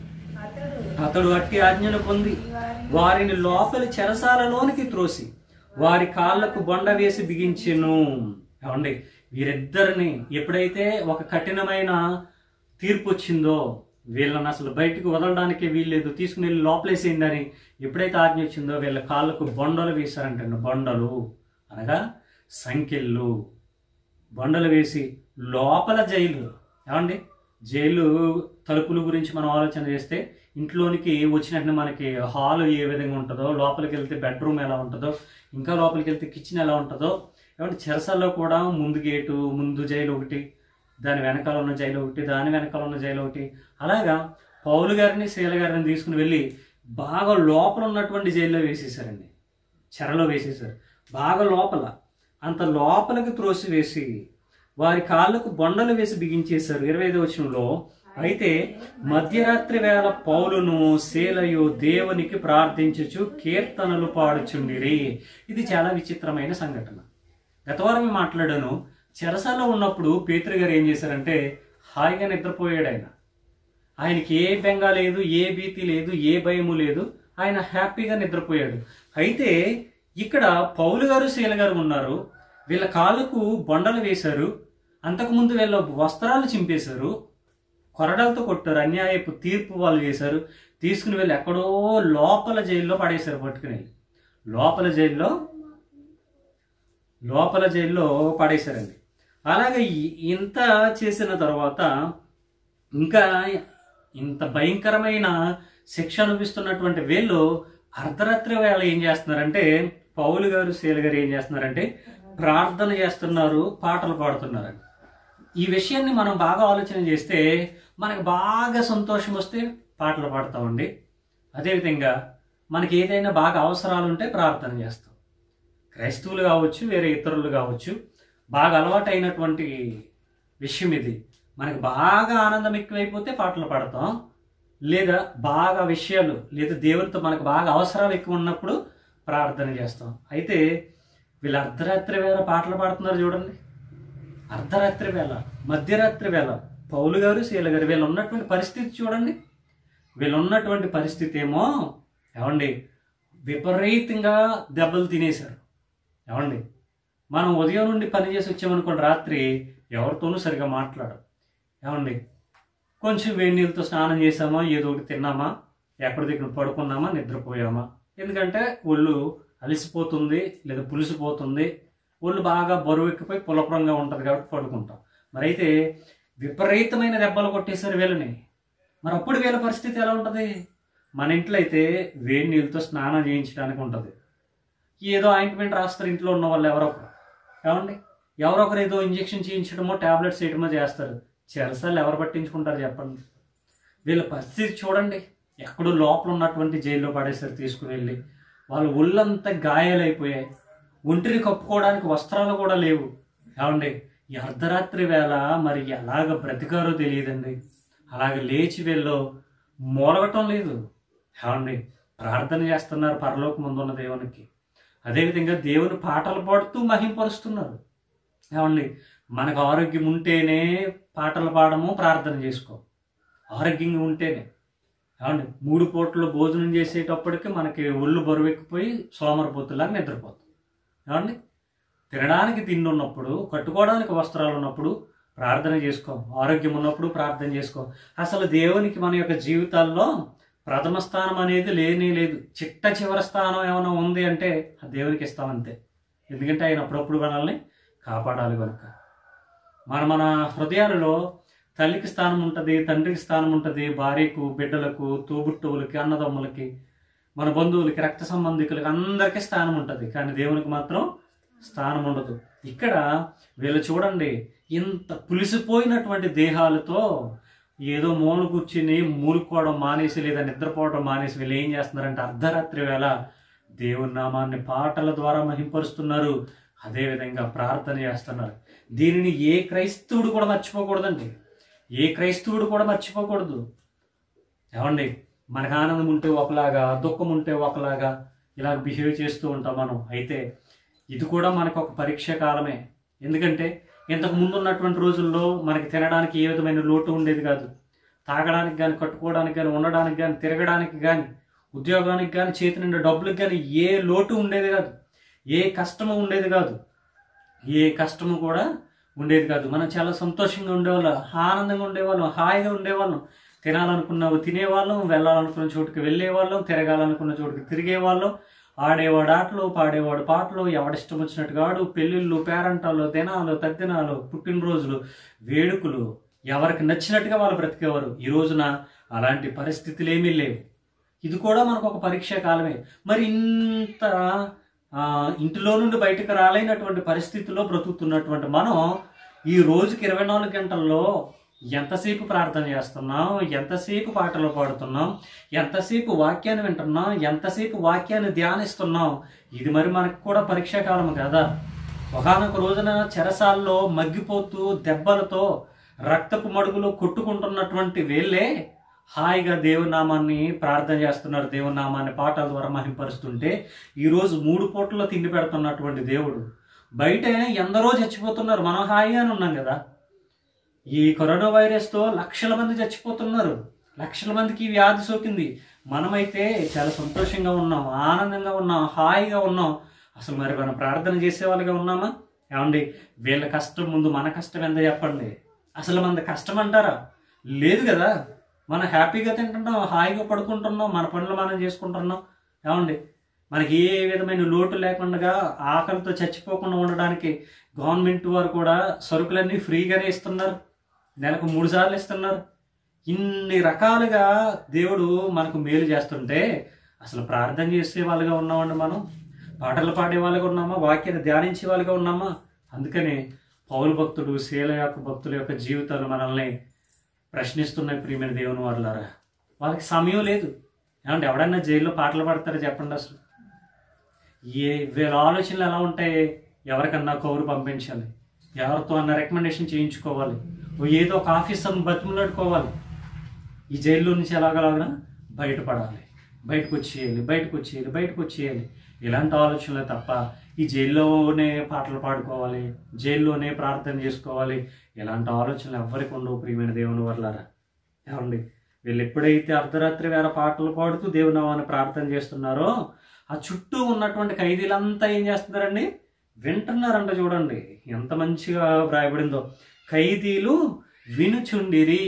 అతడు అట్టి ఆజ్ఞను పొంది వారిని లోపలి చెరసాలలోనికి త్రోసి వారి కాళ్లకు బొండ వేసి బిగించెను. ఏమండి వీరిద్దరిని ఎప్పుడైతే ఒక కఠినమైన తీర్పు వచ్చిందో వీళ్ళని అసలు బయటకు వదలడానికి వీల్లేదు, తీసుకుని వెళ్ళి లోపలేసేయండి అని ఎప్పుడైతే ఆజ్ఞ వచ్చిందో వీళ్ళ కాళ్ళకు బొండలు వేశారంటే, బొండలు అనగా సంఖ్యలు, బొండలు వేసి లోపల జైలు. ఏమండి జైలు తలుపుల గురించి మనం ఆలోచన చేస్తే ఇంట్లోనికి వచ్చినట్టు మనకి హాల్ ఏ విధంగా ఉంటుందో, లోపలికి వెళ్తే బెడ్రూమ్ ఎలా ఉంటుందో, ఇంకా లోపలికి వెళ్తే కిచెన్ ఎలా ఉంటుందో, ఏమంటే చెరసాల్లో కూడా ముందు గేటు, ముందు జైలు ఒకటి, దాని వెనకాల ఉన్న జైలు ఒకటి, దాని వెనకాల ఉన్న జైలు ఒకటి. అలాగా పౌలు గారిని, శీల గారిని తీసుకుని వెళ్ళి బాగా లోపల ఉన్నటువంటి జైల్లో వేసేసారండి, చెరలో వేసేసారు. బాగా లోపల, అంత లోపలికి త్రోసి వేసి వారి కాళ్ళకు బొండలు వేసి బిగించేశారు. ఇరవై ఐదు వచనంలో, అయితే మధ్యరాత్రి వేళ పౌలును శీలయు దేవునికి ప్రార్థించుచు కీర్తనలు పాడుచుండిరి. ఇది చాలా విచిత్రమైన సంఘటన. గతవారం మాట్లాడాను. చెరసాలో ఉన్నప్పుడు పేతురు గారు ఏం చేశారంటే హాయిగా నిద్రపోయాడు. ఆయన ఆయనకి ఏ బెంగ లేదు, ఏ భీతి లేదు, ఏ భయము లేదు, ఆయన హ్యాపీగా నిద్రపోయాడు. అయితే ఇక్కడ పౌలు గారు, శీల గారు ఉన్నారు. వీళ్ళ కాళ్ళకు బొండలు వేశారు, అంతకుముందు వీళ్ళ వస్త్రాలు చింపేశారు, కొరడాలతో కొట్టారు, అన్యాయపు తీర్పు వాళ్ళు చేశారు. తీసుకుని వెళ్ళి ఎక్కడో లోపల జైల్లో పడేశారు. పట్టుకుని లోపల జైల్లో లోపల జైల్లో పడేశారండి. అలాగే ఇంత చేసిన తర్వాత ఇంకా ఇంత భయంకరమైన శిక్ష అనిపిస్తున్నటువంటి వీళ్ళు అర్ధరాత్రి వేళ ఏం చేస్తున్నారంటే పౌలు గారు శీల గారు ఏం చేస్తున్నారంటే ప్రార్థన చేస్తున్నారు, పాటలు పాడుతున్నారండి. ఈ విషయాన్ని మనం బాగా ఆలోచన చేస్తే మనకు బాగా సంతోషం వస్తే పాటలు పాడతామండి. అదేవిధంగా మనకి ఏదైనా బాగా అవసరాలు ఉంటే ప్రార్థన చేస్తాం. క్రైస్తవులు కావచ్చు, వేరే ఇతరులు కావచ్చు, బాగా అలవాటు అయినటువంటి విషయం ఇది. మనకు బాగా ఆనందం ఎక్కువైపోతే పాటలు పాడతాం, లేదా బాగా విషయాలు లేదా దేవునితో మనకు బాగా అవసరాలు ఎక్కువ ఉన్నప్పుడు ప్రార్థన చేస్తాం. అయితే వీళ్ళు అర్ధరాత్రి వేళ పాటలు పాడుతున్నారు చూడండి. అర్ధరాత్రి వేళ, మధ్యరాత్రి వేళ పౌలు గారు శీల గారు వీళ్ళు ఉన్నటువంటి పరిస్థితి చూడండి. వీళ్ళు ఉన్నటువంటి పరిస్థితి ఏమో ఏమండి విపరీతంగా దెబ్బలు తినేశారు. ఏమండి మనం ఉదయం నుండి పని చేసి వచ్చామనుకోండి, రాత్రి ఎవరితోనూ సరిగా మాట్లాడరు. ఏమండి కొంచెం వేడి నీళ్ళతో స్నానం చేసామా, ఏదో ఒకటి తిన్నామా, ఎక్కడి దగ్గర పడుకున్నామా, నిద్రపోయామా. ఎందుకంటే ఒళ్ళు అలసిపోతుంది లేదా పులిసిపోతుంది, ఒళ్ళు బాగా బరువు ఎక్కిపోయి పులపరంగా ఉంటుంది కాబట్టి పడుకుంటాం. మరి అయితే విపరీతమైన దెబ్బలు కొట్టేశారు వీళ్ళని. మరి అప్పుడు వీళ్ళ పరిస్థితి ఎలా ఉంటుంది? మన ఇంట్లో అయితే వేడి నీళ్ళతో స్నానం చేయించడానికి ఉంటుంది. ఏదో ఆయింట్మెంట్ రాస్తారు ఇంట్లో ఉన్న వాళ్ళు ఎవరొకరు. ఏమండి ఎవరొకరు ఏదో ఇంజెక్షన్ చేయించడమో ట్యాబ్లెట్స్ వేయడమో చేస్తారు. చెరసాలు ఎవరు పట్టించుకుంటారు చెప్పండి? వీళ్ళ పరిస్థితి చూడండి. ఎక్కడో లోపల ఉన్నటువంటి జైల్లో పడేసారు తీసుకుని వెళ్ళి. వాళ్ళ ఒళ్ళంతా గాయాలైపోయాయి. ఒంటిని కప్పుకోవడానికి వస్త్రాలు కూడా లేవు. ఏమండి ఈ అర్ధరాత్రి వేళ మరి ఎలాగ బ్రతికారో తెలియదండి. అలాగ లేచి వీళ్ళు మూలగటం లేదు. ఏమండి ప్రార్థన చేస్తున్నారు పరలోక ముందున్న దేవునికి. అదేవిధంగా దేవుని పాటలు పాడుతూ మహింపరుస్తున్నారు. ఏమండి మనకు ఆరోగ్యం ఉంటేనే పాటలు పాడము, ప్రార్థన చేసుకో. ఆరోగ్యంగా ఉంటేనే. ఏమండి మూడు పూటలు భోజనం చేసేటప్పటికి మనకి ఒళ్ళు బరువెక్కిపోయి సోమరపోతులాగా నిద్రపోతాం. ఏమండి తినడానికి తిండి ఉన్నప్పుడు, కట్టుకోవడానికి వస్త్రాలు ఉన్నప్పుడు ప్రార్థన చేసుకో. ఆరోగ్యం ఉన్నప్పుడు ప్రార్థన చేసుకో. అసలు దేవునికి మన యొక్క జీవితాల్లో ప్రథమ స్థానం అనేది లేనే లేదు. చిట్ట చివరి స్థానం ఏమైనా ఉంది అంటే ఆ దేవునికి ఇస్తామంతే. ఎందుకంటే ఆయన అప్పుడప్పుడు మనల్ని కాపాడాలి కనుక. మన మన హృదయాలలో తల్లికి స్థానం ఉంటుంది, తండ్రికి స్థానం ఉంటుంది, భార్యకు, బిడ్డలకు, తోబుట్టువులకి, అన్నదమ్ములకి, మన బంధువులకి, రక్త సంబంధికులకి అందరికీ స్థానం ఉంటుంది. కానీ దేవునికి మాత్రం స్థానం ఉండదు. ఇక్కడ వీళ్ళు చూడండి ఇంత పులిసిపోయినటువంటి దేహాలతో ఏదో మూల కూర్చుని మూలుకోవడం మానేసి లేదా నిద్రపోవడం మానేసి వీళ్ళు ఏం చేస్తున్నారంటే అర్ధరాత్రి వేళ దేవుని నామాన్ని పాటల ద్వారా మహింపరుస్తున్నారు. అదేవిధంగా ప్రార్థన చేస్తున్నారు. దీనిని ఏ క్రైస్తవుడు కూడా మర్చిపోకూడదండి. ఏ క్రైస్తవుడు కూడా మర్చిపోకూడదు. ఏమండి మనకు ఆనందం ఉంటే ఒకలాగా, దుఃఖం ఉంటే ఒకలాగా ఇలా బిహేవ్ చేస్తూ ఉంటాం మనం. అయితే ఇది కూడా మనకు ఒక పరీక్ష కాలమే. ఎందుకంటే ఇంతకు ముందు ఉన్నటువంటి రోజుల్లో మనకి తినడానికి ఏ విధమైన లోటు ఉండేది కాదు. తాగడానికి కానీ, కట్టుకోవడానికి కానీ, ఉండడానికి కానీ, తిరగడానికి కానీ, ఉద్యోగానికి కానీ, చేతి నిండా డబ్బులకు కానీ ఏ లోటు ఉండేది కాదు. ఏ కష్టము ఉండేది కాదు. ఏ కష్టము కూడా ఉండేది కాదు. మనం చాలా సంతోషంగా ఉండేవాళ్ళం, ఆనందంగా ఉండేవాళ్ళం, హాయిగా ఉండేవాళ్ళం. తినాలనుకున్నవి తినేవాళ్ళం, వెళ్ళాలనుకున్న చోటుకి వెళ్ళేవాళ్ళం, తిరగాలనుకున్న చోటుకి తిరిగేవాళ్ళం. ఆడేవాడు ఆటలు, పాడేవాడు పాటలు, ఎవడిష్టం వచ్చినట్టుగా ఆడు. పెళ్ళిళ్ళు, పేరంటాలు, దినాలు, తద్దినాలు, పుట్టినరోజులు, వేడుకలు, ఎవరికి నచ్చినట్టుగా వాళ్ళు బ్రతికేవారు. ఈ రోజున అలాంటి పరిస్థితులు ఏమీ లేవు. ఇది కూడా మనకు ఒక పరీక్షా కాలమే. మరి ఇంత ఇంటిలో నుండి బయటకు రాలేనటువంటి పరిస్థితుల్లో బ్రతుకుతున్నటువంటి మనం ఈ రోజుకి ఇరవై నాలుగు గంటల్లో ఎంతసేపు ప్రార్థన చేస్తున్నాం, ఎంతసేపు పాటలు పాడుతున్నాం, ఎంతసేపు వాక్యాన్ని వింటున్నాం, ఎంతసేపు వాక్యాన్ని ధ్యానిస్తున్నాం. ఇది మరి మనకు కూడా పరీక్షాకాలం కదా. ఒకనొక రోజున చెరసాల్లో మగ్గిపోతూ దెబ్బలతో రక్తపు మడుగులు కొట్టుకుంటున్నటువంటి వేళ్ళే హాయిగా దేవుని నామాన్ని ప్రార్థన చేస్తున్నారు. దేవుని నామాన్ని పాటల ద్వారా మహింపరుస్తుంటే ఈరోజు మూడు పూటల్లో తిండి పెడుతున్నటువంటి దేవుడు బయట ఎందరో చచ్చిపోతున్నారు. మనం హాయిగానే ఉన్నాం కదా. ఈ కరోనా వైరస్తో లక్షల మంది చచ్చిపోతున్నారు. లక్షల మందికి ఈ వ్యాధి సోకింది. మనమైతే చాలా సంతోషంగా ఉన్నాం, ఆనందంగా ఉన్నాం, హాయిగా ఉన్నాం. అసలు మరి మనం ప్రార్థన చేసే వాళ్ళగా ఉన్నామా? ఏమండి వీళ్ళ కష్టం ముందు మన కష్టం ఎంత చెప్పండి. అసలు మన కష్టం అంటారా? లేదు కదా. మనం హ్యాపీగా తింటున్నాం, హాయిగా పడుకుంటున్నాం, మన పనులు మనం చేసుకుంటున్నాం. ఏమండి మనకి ఏ విధమైన లోటు లేకుండా ఆకలితో చచ్చిపోకుండా ఉండడానికి గవర్నమెంట్ వారు కూడా సరుకులన్నీ ఫ్రీగానే ఇస్తున్నారు. నెలకు మూడు సార్లు ఇస్తున్నారు. ఇన్ని రకాలుగా దేవుడు మనకు మేలు చేస్తుంటే అసలు ప్రార్థన చేసే వాళ్ళుగా ఉన్నామండి మనం? పాటలు పాడే వాళ్ళగా ఉన్నామా? వాక్యాన్ని ధ్యానించే వాళ్ళుగా ఉన్నామా? అందుకని పౌలు భక్తుడు, శీల యొక్క భక్తుల యొక్క జీవితాలు మనల్ని ప్రశ్నిస్తున్నాయి ప్రియమైన దేవుని వాళ్ళారా. వాళ్ళకి సమయం లేదు. ఏమంటే ఎవడన్నా జైల్లో పాటలు పాడతారో చెప్పండి? అసలు ఏ వీళ్ళ ఆలోచనలు ఎలా ఉంటాయి? ఎవరికన్నా కౌరు పంపించాలి, ఎవరితో అన్న రికమెండేషన్ చేయించుకోవాలి, ఏదో ఒక ఆఫీసర్ని బతిమలాడుకోవాలి, ఈ జైల్లో నుంచి ఎలాగలాగా బయటపడాలి, బయటకు వచ్చేయాలి, బయటకు వచ్చేయాలి, బయటకు వచ్చేయాలి. ఇలాంటి ఆలోచనలే తప్ప ఈ జైల్లోనే పాటలు పాడుకోవాలి, జైల్లోనే ప్రార్థన చేసుకోవాలి, ఇలాంటి ఆలోచనలు ఎవరికి ఉండవు ప్రియమైన దేవుని వాళ్ళారా. ఏమండి, వీళ్ళు ఎప్పుడైతే అర్ధరాత్రి వేళ పాటలు పాడుతూ దేవుని నామాన్ని ప్రార్థన చేస్తున్నారో ఆ చుట్టూ ఉన్నటువంటి ఖైదీలంతా ఏం చేస్తున్నారండి? వింటున్నారంట. చూడండి ఎంత మంచిగా వ్రాయబడిందో. ఖైదీలు వినుచుండిరి.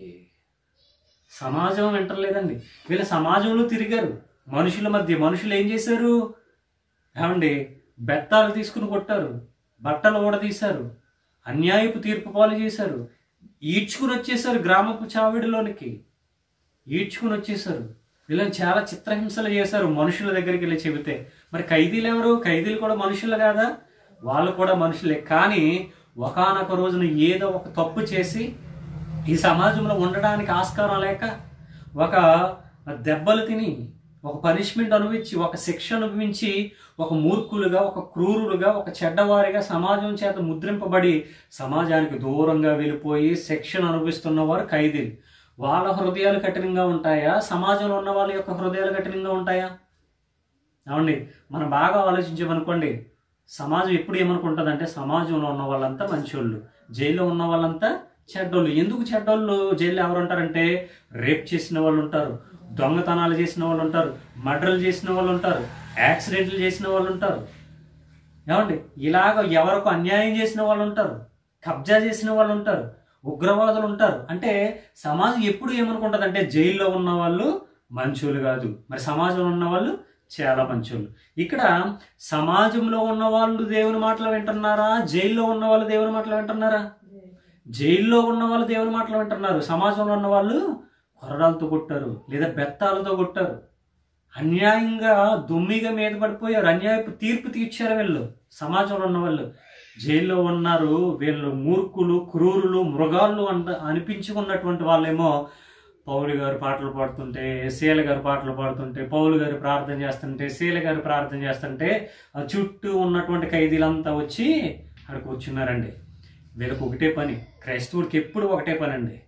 సమాజం వింటలేదండి. వీళ్ళ సమాజంలో తిరిగారు, మనుషుల మధ్య. మనుషులు ఏం చేశారు? ఏమండి, బెత్తాలు తీసుకుని కొట్టారు, బట్టలు ఊడదీశారు, అన్యాయపు తీర్పు పాలు చేశారు, ఈడ్చుకుని వచ్చేసారు గ్రామపు చావిడిలోనికి, ఈడ్చుకుని వచ్చేసారు. వీళ్ళని చాలా చిత్రహింసలు చేశారు మనుషుల దగ్గరికి వెళ్ళి చెబితే. మరి ఖైదీలు ఎవరు? ఖైదీలు కూడా మనుషులు కాదా? వాళ్ళు కూడా మనుషులే. కానీ ఒకానొక రోజున ఏదో ఒక తప్పు చేసి ఈ సమాజంలో ఉండడానికి ఆస్కారం లేక ఒక దెబ్బలు తిని, ఒక పనిష్మెంట్ అనుభవించి, ఒక శిక్ష అనుభవించి, ఒక మూర్ఖులుగా, ఒక క్రూరులుగా, ఒక చెడ్డవారిగా సమాజం చేత ముద్రింపబడి సమాజానికి దూరంగా వెళ్ళిపోయి శిక్షను అనుభవిస్తున్నవారు ఖైదీలు. వాళ్ళ హృదయాలు కఠినంగా ఉంటాయా? సమాజంలో ఉన్న వాళ్ళ యొక్క హృదయాలు కఠినంగా ఉంటాయా? ఏమండి, మనం బాగా ఆలోచించామనుకోండి, సమాజం ఎప్పుడు ఏమనుకుంటుందంటే సమాజంలో ఉన్న వాళ్ళంతా మంచోళ్ళు, జైల్లో ఉన్న వాళ్ళంతా చెడ్డోళ్ళు. ఎందుకు చెడ్డోళ్ళు జైల్లో ఎవరు ఉంటారంటే రేప్ చేసిన వాళ్ళు ఉంటారు, దొంగతనాలు చేసిన వాళ్ళు ఉంటారు, మర్డర్లు చేసిన వాళ్ళు ఉంటారు, యాక్సిడెంట్లు చేసిన వాళ్ళు ఉంటారు. ఏమండి, ఇలాగ ఎవరికి అన్యాయం చేసిన వాళ్ళు ఉంటారు, కబ్జా చేసిన వాళ్ళు ఉంటారు, ఉగ్రవాదులు ఉంటారు. అంటే సమాజం ఎప్పుడు ఏమనుకుంటుంది అంటే జైల్లో ఉన్న వాళ్ళు మంచోళ్ళు కాదు, మరి సమాజంలో ఉన్న వాళ్ళు చాలా మంచోళ్ళు. ఇక్కడ సమాజంలో ఉన్న వాళ్ళు దేవుని మాటలు వింటున్నారా? జైల్లో ఉన్న వాళ్ళు దేవుని మాటలు వింటున్నారా? జైల్లో ఉన్న వాళ్ళు దేవుని మాటలు వింటున్నారు. సమాజంలో ఉన్న వాళ్ళు కొరడాలతో కొట్టారు, లేదా బెత్తాలతో కొట్టారు, అన్యాయంగా దుమ్మిగా మీద పడిపోయారు, అన్యాయపు తీర్పు తీర్చారు వీళ్ళు. సమాజంలో ఉన్న వాళ్ళు జైల్లో ఉన్నారు. వీళ్ళు మూర్ఖులు, క్రూరులు, మృగాళ్ళు అంట అనిపించుకున్నటువంటి వాళ్ళేమో పౌలు గారు పాటలు పాడుతుంటే, శీల గారు పాటలు పాడుతుంటే, పౌలు గారు ప్రార్థన చేస్తుంటే, శీల గారు ప్రార్థన చేస్తుంటే ఆ చుట్టూ ఉన్నటువంటి ఖైదీలంతా వచ్చి అక్కడికి కూర్చున్నారండి. వీళ్ళకి ఒకటే పని, క్రైస్తవుడికి ఎప్పుడు ఒకటే పని అండి.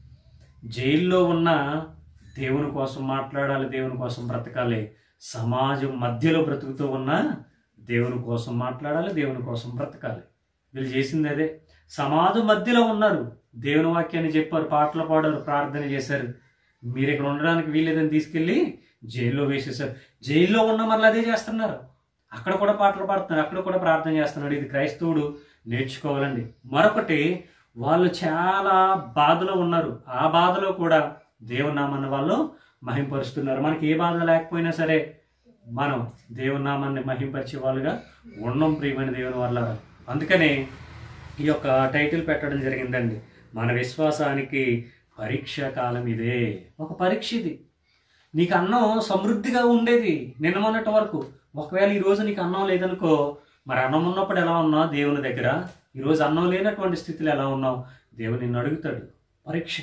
జైల్లో ఉన్న దేవుని కోసం మాట్లాడాలి, దేవుని కోసం బ్రతకాలి. సమాజం మధ్యలో బ్రతుకుతూ ఉన్న దేవుని కోసం మాట్లాడాలి, దేవుని కోసం బ్రతకాలి. వీళ్ళు చేసింది అదే. సమాజం మధ్యలో ఉన్నారు, దేవుని వాక్యాన్ని చెప్పారు, పాటలు పాడారు, ప్రార్థన చేశారు. మీరు ఇక్కడ ఉండడానికి వీలేదని తీసుకెళ్ళి జైల్లో వేసేసారు. జైల్లో ఉన్న మరలా అదే చేస్తున్నారు. అక్కడ కూడా పాటలు పాడుతున్నారు, అక్కడ కూడా ప్రార్థన చేస్తున్నాడు. ఇది క్రైస్తవుడు నేర్చుకోవాలండి. మరొకటి, వాళ్ళు చాలా బాధలో ఉన్నారు. ఆ బాధలో కూడా దేవుని నామాన్ని వాళ్ళు మహింపరుస్తున్నారు. మనకి ఏ బాధ లేకపోయినా సరే మనం దేవుని నామాన్ని మహింపరిచే వాళ్ళుగా ఉన్నాం ప్రియమైన దేవుని వల్ల. అందుకనే ఈ యొక్క టైటిల్ పెట్టడం జరిగిందండి. మన విశ్వాసానికి పరీక్ష కాలం ఇదే. ఒక పరీక్ష ఇది. నీకు అన్నం సమృద్ధిగా ఉండేది నిన్న మొన్నటి వరకు. ఒకవేళ ఈరోజు నీకు అన్నం లేదనుకో, మరి అన్నం ఉన్నప్పుడు ఎలా ఉన్నావు దేవుని దగ్గర? ఈరోజు అన్నం లేనటువంటి స్థితిలో ఎలా ఉన్నావు? దేవుడు నిన్ను అడుగుతాడు. పరీక్ష.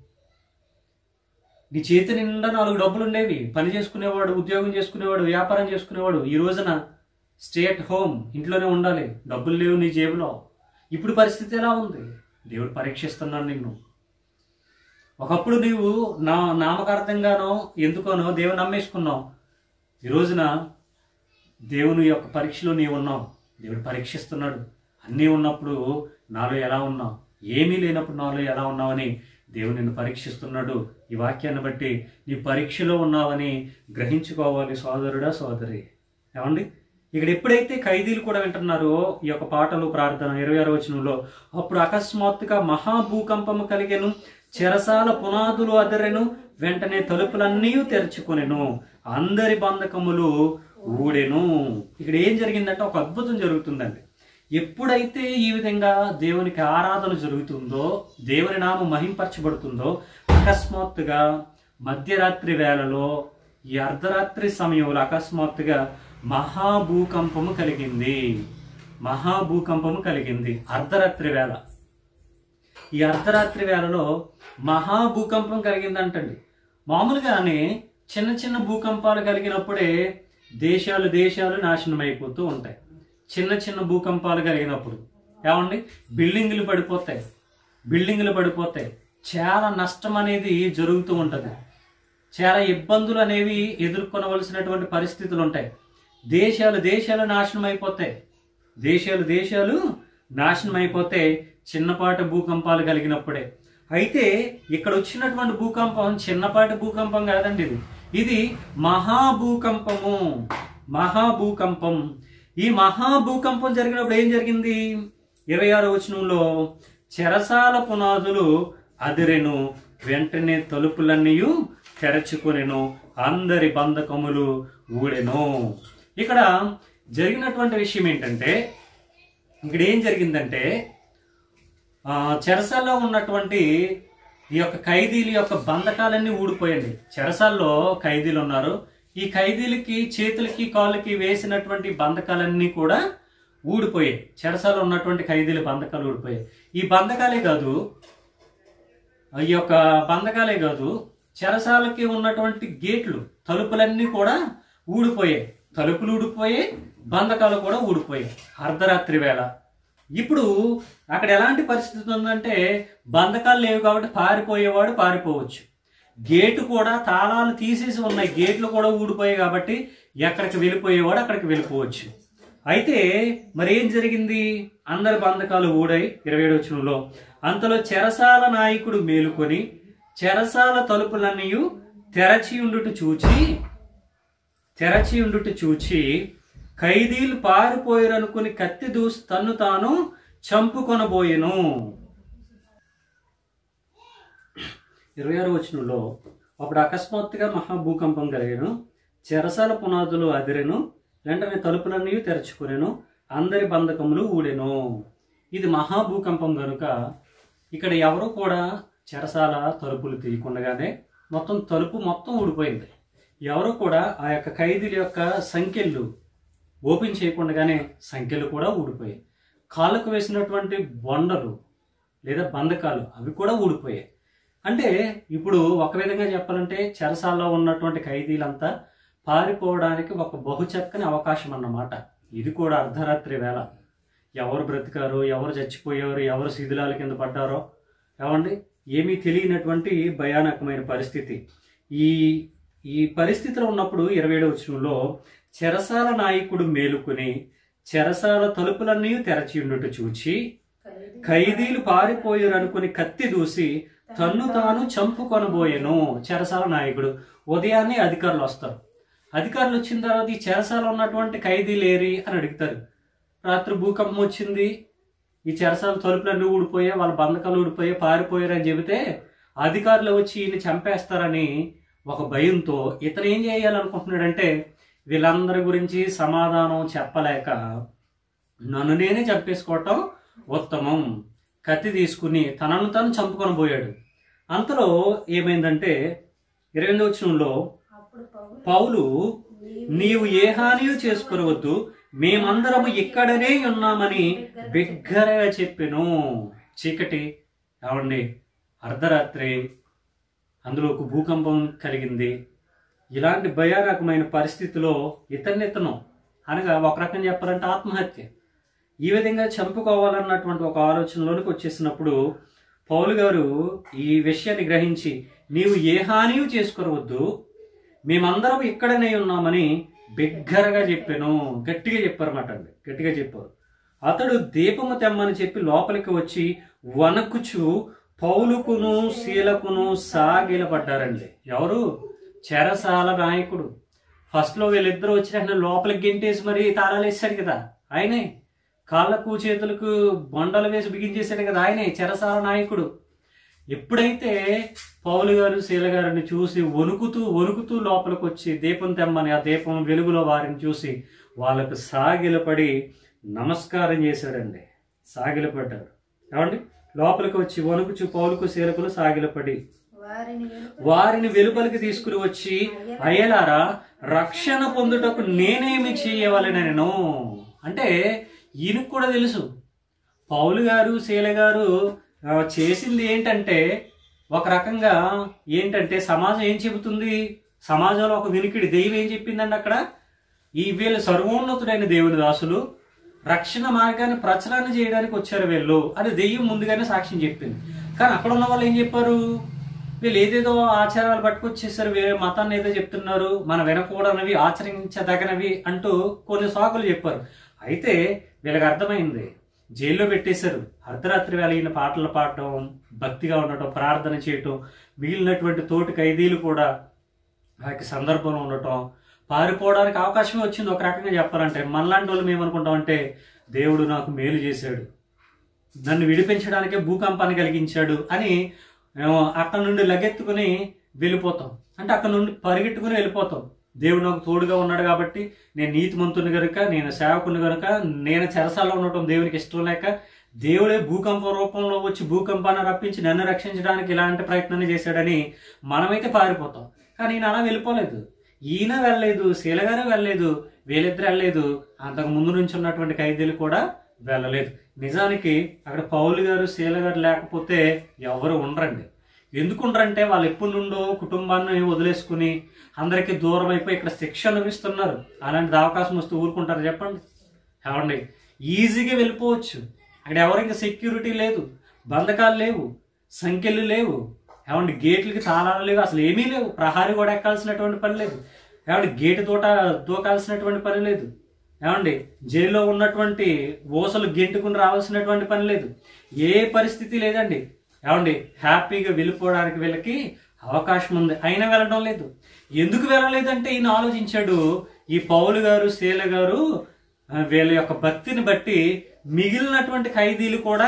నీ చేతి నిండా నాలుగు డబ్బులు ఉండేవి, పని చేసుకునేవాడు, ఉద్యోగం చేసుకునేవాడు, వ్యాపారం చేసుకునేవాడు. ఈ రోజున స్టే అట్ హోమ్, ఇంట్లోనే ఉండాలి, డబ్బులు లేవు నీ జేబులో. ఇప్పుడు పరిస్థితి ఎలా ఉంది? దేవుడు పరీక్షిస్తున్నాడు నిన్ను. ఒకప్పుడు నీవు నా నామకార్థంగానో ఎందుకోనో దేవుని నమ్మేసుకున్నావు. ఈ రోజున దేవుని యొక్క పరీక్షలో నీవు ఉన్నావు. దేవుడు పరీక్షిస్తున్నాడు. అన్నీ ఉన్నప్పుడు నాలో ఎలా ఉన్నావు, ఏమీ లేనప్పుడు నాలో ఎలా ఉన్నావని దేవుడు నిన్ను పరీక్షిస్తున్నాడు. ఈ వాక్యాన్ని బట్టి నీ పరీక్షలో ఉన్నావని గ్రహించుకోవాలి సోదరుడా, సోదరి. ఏమండి, ఇక్కడ ఎప్పుడైతే ఖైదీలు కూడా వింటున్నారో ఈ యొక్క పాటలు, ప్రార్థన ఇరవై ఆరో వచనంలో, అప్పుడు అకస్మాత్తుగా మహాభూకంపము కలిగెను, చెరసాల పునాదులు అదరెను, వెంటనే తలుపులన్నీ తెరుచుకొనెను, అందరి బంధకములు ఊడెను. ఇక్కడ ఏం జరిగిందంటే ఒక అద్భుతం జరుగుతుందండి. ఎప్పుడైతే ఈ విధంగా దేవునికి ఆరాధన జరుగుతుందో, దేవుని నామం మహింపరచబడుతుందో, అకస్మాత్తుగా మధ్యరాత్రి వేళలో ఈ అర్ధరాత్రి సమయంలో అకస్మాత్తుగా మహాభూకంపము కలిగింది. మహాభూకంపము కలిగింది అర్ధరాత్రి వేళ. ఈ అర్ధరాత్రి వేళలో మహాభూకంపం కలిగిందంటండి. మామూలుగానే చిన్న చిన్న భూకంపాలు కలిగినప్పుడే దేశాలు దేశాలు నాశనం అయిపోతూ ఉంటాయి. చిన్న చిన్న భూకంపాలు కలిగినప్పుడు ఏమండి, బిల్డింగులు పడిపోతాయి, బిల్డింగులు పడిపోతాయి, చాలా నష్టం అనేది జరుగుతూ ఉంటుంది, చాలా ఇబ్బందులు అనేవి ఎదుర్కొనవలసినటువంటి పరిస్థితులు ఉంటాయి. దేశాలు దేశాలు నాశనం అయిపోతాయి, దేశాలు దేశాలు నాశనం అయిపోతే చిన్నపాటి భూకంపాలు కలిగినప్పుడే. అయితే ఇక్కడ వచ్చినటువంటి భూకంపం చిన్నపాటి భూకంపం కాదండి, ఇది ఇది మహాభూకంపము. మహాభూకంపం. ఈ మహాభూకంపం జరిగినప్పుడు ఏం జరిగింది? ఇరవై ఆరో వచనంలో చెరసాల పునాదులు అదిరెను, వెంటనే తలుపులన్నీ తెరచుకొనెను, అందరి బంధకములు ఊడెను. ఇక్కడ జరిగినటువంటి విషయం ఏంటంటే, ఇక్కడ ఏం జరిగిందంటే చెరసాల్లో ఉన్నటువంటి ఈ యొక్క ఖైదీల యొక్క బంధకాలన్నీ ఊడిపోయండి. చెరసాల్లో ఖైదీలు ఉన్నారు. ఈ ఖైదీలకి చేతులకి కాళ్ళకి వేసినటువంటి బంధకాలన్నీ కూడా ఊడిపోయాయి. చెరసాల్లో ఉన్నటువంటి ఖైదీల బంధకాలు ఊడిపోయాయి. ఈ బంధకాలే కాదు ఈ యొక్క బంధకాలే కాదు చెరసాలకి ఉన్నటువంటి గేట్లు, తలుపులన్నీ కూడా ఊడిపోయాయి. తలుపులు ఊడిపోయాయి, బంధకాలు కూడా ఊడిపోయాయి అర్ధరాత్రి వేళ. ఇప్పుడు అక్కడ ఎలాంటి పరిస్థితి ఉందంటే, బంధకాలు లేవు కాబట్టి పారిపోయేవాడు పారిపోవచ్చు. గేటు కూడా తాళాలు తీసేసి ఉన్నాయి, గేట్లు కూడా ఊడిపోయాయి కాబట్టి ఎక్కడికి వెళ్ళిపోయేవాడు అక్కడికి వెళ్ళిపోవచ్చు. అయితే మరి ఏం జరిగింది? అందరి బంధకాలు ఊడాయి. ఇరవై ఏడు వచనంలో అంతలో చెరసాల నాయకుడు మేలుకొని చెరసాల తలుపులన్నీ తెరచి ఉండుట చూచి తెరచి ఉండుట చూచి ఖైదీలు పారిపోయారనుకుని కత్తి దూసి తన్ను తాను చంపుకొనబోయెను. ఇరవై ఆరు వచనంలో అప్పుడు అకస్మాత్తుగా మహాభూకంపం కలిగెను, చెరసాల పునాదులు అదిరెను, వెంటనే తలుపులన్నీ తెరచుకొనెను, అందరి బంధకములు ఊడెను. ఇది మహాభూకంపం కనుక ఇక్కడ ఎవరు కూడా చెరసాల తలుపులు తీయకుండానే మొత్తం తలుపు మొత్తం ఊడిపోయింది. ఎవరు కూడా ఆ యొక్క ఖైదీల యొక్క సంఖ్యలు ఓపెన్ చేయకుండానే సంఖ్యలు కూడా ఊడిపోయాయి. కాళ్ళకు వేసినటువంటి బొండలు లేదా బంధకాలు అవి కూడా ఊడిపోయాయి. అంటే ఇప్పుడు ఒక విధంగా చెప్పాలంటే చెరసాల్లో ఉన్నటువంటి ఖైదీలంతా పారిపోవడానికి ఒక బహుచక్కని అవకాశం అన్నమాట. ఇది కూడా అర్ధరాత్రి వేళ. ఎవరు బ్రతికారో, ఎవరు చచ్చిపోయారో, ఎవరు శిథిలాల కింద పడ్డారో ఏమండి ఏమీ తెలియనటువంటి భయానకమైన పరిస్థితి. ఈ ఈ పరిస్థితిలో ఉన్నప్పుడు ఇరవై ఏడవ వచనంలో చెరసాల నాయకుడు మేలుకుని చెరసాల తలుపులన్నీ తెరచి ఉండుట చూచి ఖైదీలు పారిపోయారు అనుకుని కత్తి దూసి తన్ను తాను చంపుకొనబోయెను. చెరసాల నాయకుడు. ఉదయాన్నే అధికారులు వస్తారు. అధికారులు వచ్చిన తర్వాత ఈ చెరసాల ఉన్నటువంటి ఖైదీలు ఏరి అని అడుగుతారు. రాత్రి భూకంపం వచ్చింది, ఈ చెరసాల తలుపులన్నీ ఊడిపోయాయి, వాళ్ళ బంధకాలు ఊడిపోయాయి, పారిపోయారు అని చెబితే అధికారులు వచ్చి ఈయన చంపేస్తారని ఒక భయంతో ఇతను ఏం చేయాలనుకుంటున్నాడంటే, వీళ్ళందరి గురించి సమాధానం చెప్పలేక నన్ను నేనే చంపేసుకోవటం ఉత్తమం, కత్తి తీసుకుని తనను తను చంపుకొని పోయాడు. అంతలో ఏమైందంటే ఇరవై ఎనిమిది వచనంలో పౌలు నీవు ఏ హానియూ చేసుకునవద్దు, మేమందరము ఇక్కడనే ఉన్నామని బిగ్గరగా చెప్పెను. చీకటి ఏమండి, అర్ధరాత్రి, అందులో ఒక భూకంపం కలిగింది. ఇలాంటి భయానకమైన పరిస్థితిలో ఇతన్నితను అనగా ఒక రకం చెప్పాలంటే ఆత్మహత్య, ఈ విధంగా చంపుకోవాలన్నటువంటి ఒక ఆలోచనలోనికి వచ్చేసినప్పుడు పౌలు గారు ఈ విషయాన్ని గ్రహించి నీవు ఏ హానియూ చేసుకోవద్దు, మేమందరం ఇక్కడనే ఉన్నామని బిగ్గరగా చెప్పాను. గట్టిగా చెప్పారన్నమాట అండి, గట్టిగా చెప్పారు. అతడు దీపము తెమ్మని చెప్పి లోపలికి వచ్చి వణకుచు పౌలుకును శీలకును సాగిలపడ్డారండి. ఎవరు? చెరసాల నాయకుడు. ఫస్ట్ లో వీళ్ళిద్దరు వచ్చిన లోపలికి గెంటేసి మరి తాళాలు వేసాడు కదా ఆయనే, కాళ్ళకు చేతులకు బొండలు వేసి బిగించేశాడు కదా ఆయనే, చెరసాల నాయకుడు. ఎప్పుడైతే పౌలు గారు శీల గారిని చూసి వణుకుతూ వణుకుతూ లోపలికి వచ్చి దీపం తెమ్మని ఆ దీపం వెలుగులో వారిని చూసి వాళ్ళకు సాగిలపడి నమస్కారం చేశాడండి. సాగిలపడ్డాడు. ఏమండి, లోపలికి వచ్చి వణుకుచు పౌలుకు శీలకులు సాగిలపడి వారిని వెలుపలికి తీసుకుని వచ్చి, అయ్యలారా రక్షణ పొందుటకు నేనేమి చేయవలెనను. అంటే ఈయనకు కూడా తెలుసు పౌలు గారు శీల గారు చేసింది ఏంటంటే, ఒక రకంగా ఏంటంటే సమాజం ఏం చెబుతుంది, సమాజంలో ఒక వినికిడి దెయ్యం ఏం చెప్పిందండి అక్కడ, ఈ వీళ్ళు సర్వోన్నతుడైన దేవుని దాసులు, రక్షణ మార్గాన్ని ప్రచారం చేయడానికి వచ్చారు వీళ్ళు అని దెయ్యం ముందుగానే సాక్ష్యం చెప్పింది. కానీ అక్కడ ఉన్న వాళ్ళు ఏం చెప్పారు, వీళ్ళు ఏదేదో ఆచారాలు పట్టుకొచ్చేసారు, వేరే మతాన్ని ఏదో చెప్తున్నారు, మన వినకూడనివి ఆచరించదగినవి అంటూ కొన్ని సాకులు చెప్పారు. అయితే వీళ్ళకి అర్థమైంది, జైల్లో పెట్టేశారు, అర్ధరాత్రి వేళ ఈయన పాటలు పాడటం, భక్తిగా ఉండటం, ప్రార్థన చేయటం, మిగిలినటువంటి తోటి ఖైదీలు కూడా ఆ యొక్క సందర్భంలో ఉండటం, పారిపోవడానికి అవకాశమే వచ్చింది. ఒక రకంగా చెప్పాలంటే మనలాంటి వాళ్ళు మేమనుకుంటామంటే, దేవుడు నాకు మేలు చేశాడు, నన్ను విడిపించడానికే భూకంపాన్ని కలిగించాడు అని అక్కడ నుండి లగెత్తుకుని వెళ్ళిపోతాం. అంటే అక్కడ నుండి పరిగెట్టుకుని వెళ్ళిపోతాం. దేవుడు నాకు తోడుగా ఉన్నాడు కాబట్టి, నేను నీతిమంతుని కనుక, నేను సేవకుని కనుక, నేను చెరసాల్లో ఉండటం దేవునికి ఇష్టం లేక దేవుడే భూకంప రూపంలో వచ్చి భూకంపాన్ని రప్పించి నన్ను రక్షించడానికి ఇలాంటి ప్రయత్నాన్ని చేశాడని మనమైతే పారిపోతాం. కానీ ఈయన అలా వెళ్ళిపోలేదు. ఈయన వెళ్ళలేదు, శీలగారు వెళ్ళలేదు, వీళ్ళిద్దరు వెళ్ళలేదు, అంతకు ముందు నుంచి ఉన్నటువంటి ఖైదీలు కూడా వెళ్ళలేదు. నిజానికి అక్కడ పౌలు గారు శీల గారు లేకపోతే ఎవరు ఉండరండి. ఎందుకు ఉండరంటే వాళ్ళు ఎప్పటి నుండో కుటుంబాన్ని వదిలేసుకుని అందరికీ దూరం అయిపోయి ఇక్కడ శిక్ష అనుభవిస్తున్నారు. అలాంటిది అవకాశం వస్తే ఊరుకుంటారు చెప్పండి? ఏమండి, ఈజీగా వెళ్ళిపోవచ్చు. అక్కడ ఎవరికి సెక్యూరిటీ లేదు, బంధకాలు లేవు, సంఖ్యలు లేవు, ఏమండి గేట్లకి తాళాలు లేవు, అసలు ఏమీ లేవు. ప్రహారీ కూడా ఎక్కాల్సినటువంటి పని లేదు, ఏమండి గేటు తోట దూకాల్సినటువంటి పని లేదు, ఏమండి జైల్లో ఉన్నటువంటి ఓసలు గెంటుకుని రావాల్సినటువంటి పని లేదు, ఏ పరిస్థితి లేదండి. ఏమండి హ్యాపీగా వెళ్ళిపోవడానికి వీళ్ళకి అవకాశం ఉంది. అయినా వెళ్ళడం లేదు. ఎందుకు వెళ్ళలేదంటే ఈయన ఆలోచించాడు, ఈ పౌలు గారు శీల గారు వీళ్ళ యొక్క భక్తిని బట్టి మిగిలినటువంటి ఖైదీలు కూడా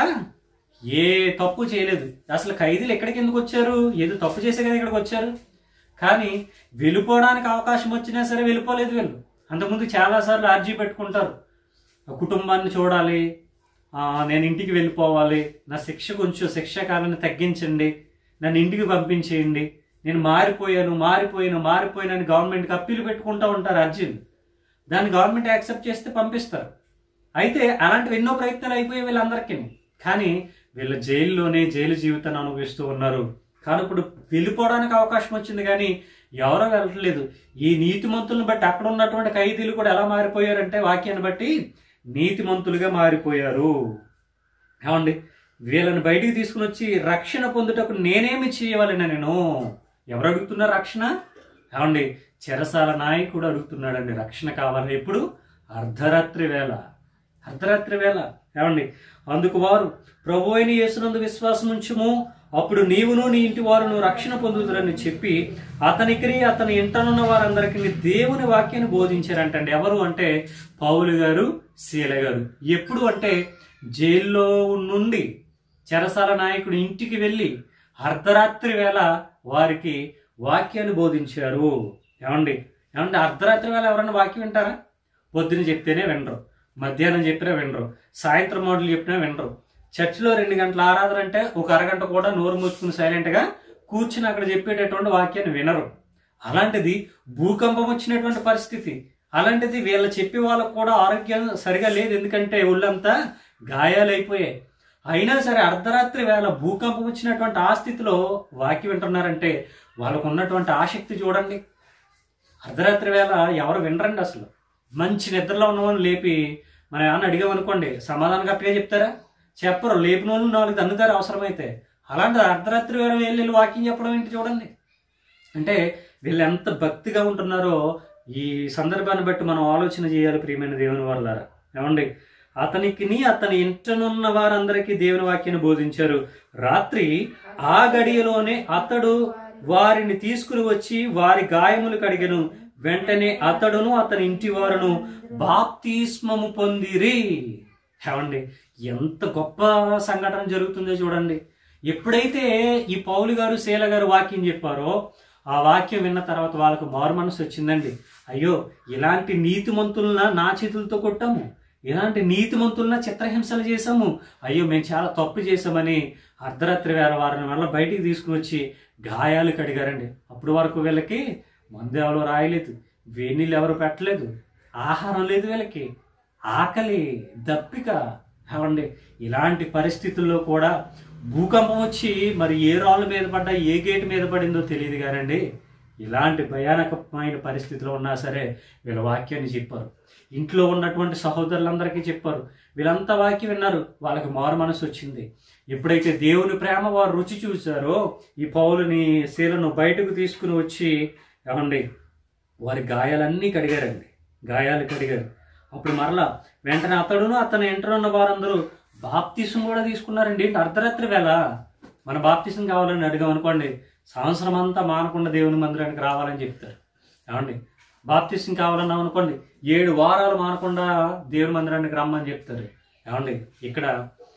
ఏ తప్పు చేయలేదు. అసలు ఖైదీలు ఎక్కడికి ఎందుకు వచ్చారు, ఏదో తప్పు చేసే కదా ఇక్కడికి వచ్చారు. కానీ వెళ్ళిపోవడానికి అవకాశం వచ్చినా సరే వెళ్ళిపోలేదు వీళ్ళు. అంతకుముందు చాలాసార్లు అర్జీ పెట్టుకుంటారు, కుటుంబాన్ని చూడాలి, నేను ఇంటికి వెళ్ళిపోవాలి, నా శిక్ష కొంచెం శిక్షాకాలాన్ని తగ్గించండి, నన్ను ఇంటికి పంపించేయండి, నేను మారిపోయాను మారిపోయాను మారిపోయానని గవర్నమెంట్కి అప్పీలు పెట్టుకుంటూ ఉంటారు అర్జీలు. దాన్ని గవర్నమెంట్ యాక్సెప్ట్ చేస్తే పంపిస్తారు. అయితే అలాంటివి ఎన్నో ప్రయత్నాలు అయిపోయాయి వీళ్ళందరికీ. కానీ వీళ్ళ జైల్లోనే జైలు జీవితాన్ని అనుభవిస్తూ ఉన్నారు. కానీ ఇప్పుడు వెళ్ళిపోవడానికి అవకాశం వచ్చింది కానీ ఎవరో వెళ్ళట్లేదు. ఈ నీతిమంతులను బట్టి అక్కడ ఉన్నటువంటి ఖైదీలు కూడా ఎలా మారిపోయారంటే వాక్యాన్ని బట్టి నీతిమంతులుగా మారిపోయారు. ఏమండి వీళ్ళని బయటికి తీసుకుని వచ్చి రక్షణ పొందుటకు నేనేమి చేయవలెన నేను. ఎవరు అడుగుతున్నారు రక్షణ? ఏమండి చెరసాల నాయకుడు అడుగుతున్నాడండి రక్షణ కావాలని. ఎప్పుడు? అర్ధరాత్రి వేళ. అర్ధరాత్రి వేళ. ఏమండి అందుకు వారు, ప్రభు అయిన యేసునందు విశ్వాసం ఉంచుము, అప్పుడు నీవును నీ ఇంటి వారును రక్షణ పొందుదురని చెప్పి అతనికి అతని ఇంటనున్న వారందరికీ దేవుని వాక్యాన్ని బోధించారంటండి. ఎవరు అంటే పౌలు గారు శీల గారు. ఎప్పుడు అంటే జైల్లో నుండి చెరసాల నాయకుడు ఇంటికి వెళ్ళి అర్ధరాత్రి వేళ వారికి వాక్యాన్ని బోధించారు. ఏమండి ఏమంటే అర్ధరాత్రి వేళ ఎవరన్నా వాక్యం వింటారా? పొద్దున చెప్తేనే వినరు, మధ్యాహ్నం చెప్పినా వినరు, సాయంత్రం మాటలు చెప్పినా వినరు. చర్చిలో రెండు గంటల ఆరాధన అంటే ఒక అరగంట కూడా నోరు మూసుకుని సైలెంట్గా కూర్చుని అక్కడ చెప్పేటటువంటి వాక్యాన్ని వినరు. అలాంటిది భూకంపం వచ్చినటువంటి పరిస్థితి. అలాంటిది వీళ్ళ చెప్పే వాళ్ళకు కూడా ఆరోగ్యం సరిగా లేదు, ఎందుకంటే ఒళ్ళంతా గాయాలైపోయాయి. అయినా సరే అర్ధరాత్రి వేళ భూకంపం వచ్చినటువంటి ఆ స్థితిలో వాక్యం వింటున్నారంటే వాళ్ళకు ఉన్నటువంటి ఆసక్తి చూడండి. అర్ధరాత్రి వేళ ఎవరు వినరండి అసలు. మంచి నిద్రలో ఉన్నవాళ్ళు లేపి మన ఏమన్నా అడిగామనుకోండి సమాధానం గట్టిగా చెప్తారా? చెప్పరు. లేపిన వాళ్ళు నాలుగు తన్నుతారు అవసరమైతే. అలాంటి అర్ధరాత్రి వేళ వెళ్ళి వాక్యం చెప్పడం ఏంటి చూడండి. అంటే వీళ్ళు ఎంత భక్తిగా ఉంటున్నారో ఈ సందర్భాన్ని బట్టి మనం ఆలోచన చేయాలి ప్రియమైన దేవుని వాళ్ళారా. ఏమండి అతనికి అతని ఇంటనున్న వారందరికీ దేవుని వాక్యాన్ని బోధించారు. రాత్రి ఆ గడియలోనే అతడు వారిని తీసుకుని వచ్చి వారి గాయములు కడిగెను. వెంటనే అతడును అతని ఇంటి వారును బాప్తిస్మము పొందిరి. ఏమండి ఎంత గొప్ప సంఘటన జరుగుతుందో చూడండి. ఎప్పుడైతే ఈ పౌలు గారు శీల గారు వాక్యం చెప్పారో ఆ వాక్యం విన్న తర్వాత వాళ్ళకు మారు మనసు వచ్చిందండి. అయ్యో ఇలాంటి నీతిమంతులన నా చేతులతో కొట్టాము, ఇలాంటి నీతిమంతులన చిత్రహింసలు చేశాము, అయ్యో మేము చాలా తప్పు చేశామని అర్ధరాత్రి వేళ వారిని వల్ల బయటికి తీసుకుని వచ్చి గాయాలు కడిగారండి. అప్పుడు వరకు వీళ్ళకి మందు ఎవరు రాయలేదు, వేడి నీళ్ళు ఎవరు పెట్టలేదు, ఆహారం లేదు, వీళ్ళకి ఆకలి దప్పిక. ఏమండి ఇలాంటి పరిస్థితుల్లో కూడా భూకంపం వచ్చి మరి ఏ రాళ్ళ మీద పడ్డా ఏ గేటు మీద పడిందో తెలియదు కానండి, ఇలాంటి భయానకమైన పరిస్థితిలో ఉన్నా సరే వీళ్ళ వాక్యాన్ని చెప్పారు. ఇంట్లో ఉన్నటువంటి సహోదరులందరికీ చెప్పారు. వీళ్ళంతా వాక్యం విన్నారు, వాళ్ళకి మారు మనసు వచ్చింది. ఎప్పుడైతే దేవుని ప్రేమ వారు రుచి చూశారో ఈ పౌలుని శీలను బయటకు తీసుకుని వచ్చి ఏమండి వారి గాయాలన్నీ కడిగారండి, గాయాలు కడిగారు. అప్పుడు మరలా వెంటనే అతడును అతను ఎంటనున్న వారందరూ బాప్తిసం కూడా తీసుకున్నారండి. అర్ధరాత్రి వేళ మన బాప్తిసం కావాలని అడిగామనుకోండి, సంవత్సరం అంతా మానకుండా దేవుని మందిరానికి రావాలని చెప్తారు. ఏమండి బాప్తిసం కావాలన్నాం అనుకోండి, ఏడు వారాలు మానకుండా దేవుని మందిరానికి రమ్మని చెప్తారు. ఏమండి ఇక్కడ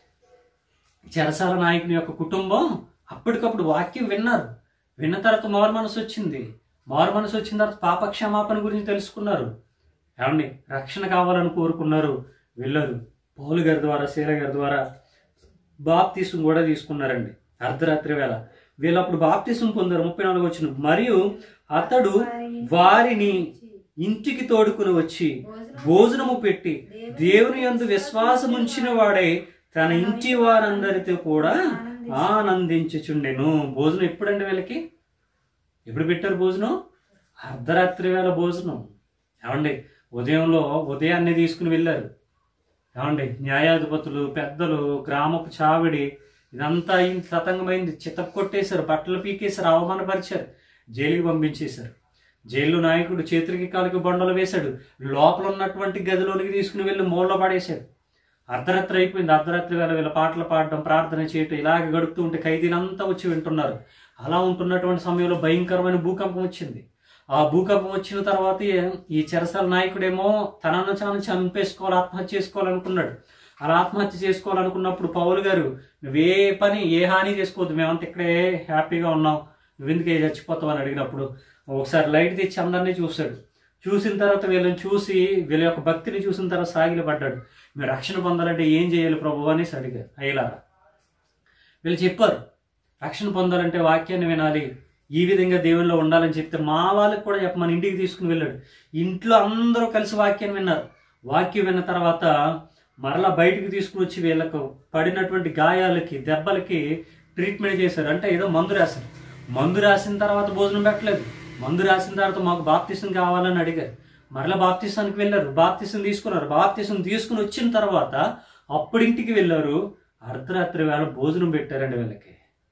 చెరసాల నాయకుని యొక్క కుటుంబం అప్పటికప్పుడు వాక్యం విన్నారు. విన్న తర్వాత మారు మనసు వచ్చింది. మారు మనసు వచ్చిన తర్వాత పాపక్షమాపణ గురించి తెలుసుకున్నారు. ఏమండి రక్షణ కావాలని కోరుకున్నారు. వెళ్ళారు. పౌలు గారి ద్వారా శీల గారి ద్వారా బాప్తిసం కూడా తీసుకున్నారండి అర్ధరాత్రి వేళ. వీళ్ళు అప్పుడు బాప్తిసం పొందారు. ముప్పై నాలుగు వచ్చిన మరియు అతడు వారిని ఇంటికి తోడుకుని వచ్చి భోజనము పెట్టి దేవుని యందు విశ్వాసం ఉంచిన వాడై తన ఇంటి వారందరితో కూడా ఆనందించుచుండెను. భోజనం ఎప్పుడండి వీళ్ళకి? ఎప్పుడు పెట్టారు భోజనం? అర్ధరాత్రి వేళ భోజనం. ఏమండి ఉదయంలో ఉదయాన్నే తీసుకుని వెళ్ళారు. ఏమండి న్యాయాధిపతులు, పెద్దలు, గ్రామపు చావిడి ఇదంతా ఇంత తతంగమైంది. చిత్త కొట్టేశారు, బట్టలు పీకేశారు, అవమానపరిచారు, జైలుకి పంపించేశారు. జైలు నాయకుడు చేతులకి కాలికి బండలు వేశాడు. లోపల ఉన్నటువంటి గదిలోనికి తీసుకుని వెళ్ళి మూలలో పడేశాడు. అర్ధరాత్రి అయిపోయింది. అర్ధరాత్రి వేళ వీళ్ళ పాటలు పాడడం, ప్రార్థన చేయటం ఇలాగే గడుపుతూ ఉంటే ఖైదీలంతా వచ్చి వింటున్నారు. అలా ఉంటున్నటువంటి సమయంలో భయంకరమైన భూకంపం వచ్చింది. ఆ భూకంపం వచ్చిన తర్వాత ఈ చెరసాల నాయకుడేమో తనను తాను చంపేసుకోవాలి, ఆత్మహత్య చేసుకోవాలనుకున్నాడు. అలా ఆత్మహత్య చేసుకోవాలనుకున్నప్పుడు పౌలు గారు నువ్వే పని ఏ హాని చేసుకోవద్దు, మేమంతా ఇక్కడే హ్యాపీగా ఉన్నాం, నువ్వెందుకు ఏ చచ్చిపోతావు అని అడిగినప్పుడు ఒకసారి లైట్ తెచ్చి అందరినీ చూశాడు. చూసిన తర్వాత వీళ్ళని చూసి వీళ్ళ యొక్క భక్తిని చూసిన తర్వాత సాగిలి పడ్డాడు. మీరు రక్షణ పొందాలంటే ఏం చేయాలి ప్రభు అనేసి అడిగారు. అయ్యలారా వీళ్ళు చెప్పారు, రక్షణ పొందాలంటే వాక్యాన్ని వినాలి, ఈ విధంగా దేవుల్లో ఉండాలని చెప్తే మా వాళ్ళకి కూడా చెప్పమని ఇంటికి తీసుకుని వెళ్ళాడు. ఇంట్లో అందరూ కలిసి వాక్యాన్ని విన్నారు. వాక్యం విన్న తర్వాత మరలా బయటికి తీసుకుని వచ్చి వీళ్ళకు పడినటువంటి గాయాలకి దెబ్బలకి ట్రీట్మెంట్ చేశారు. అంటే ఏదో మందు రాశారు. మందు రాసిన తర్వాత భోజనం పెట్టలేదు. మందు రాసిన తర్వాత మాకు బాప్తిసం కావాలని అడిగారు. మరలా బాప్తిసానికి వెళ్ళారు. బాప్తిసం తీసుకున్నారు. బాప్తిసం తీసుకుని వచ్చిన తర్వాత అప్పుడు ఇంటికి వెళ్ళారు. అర్ధరాత్రి వేళ భోజనం పెట్టారండి వీళ్ళకి.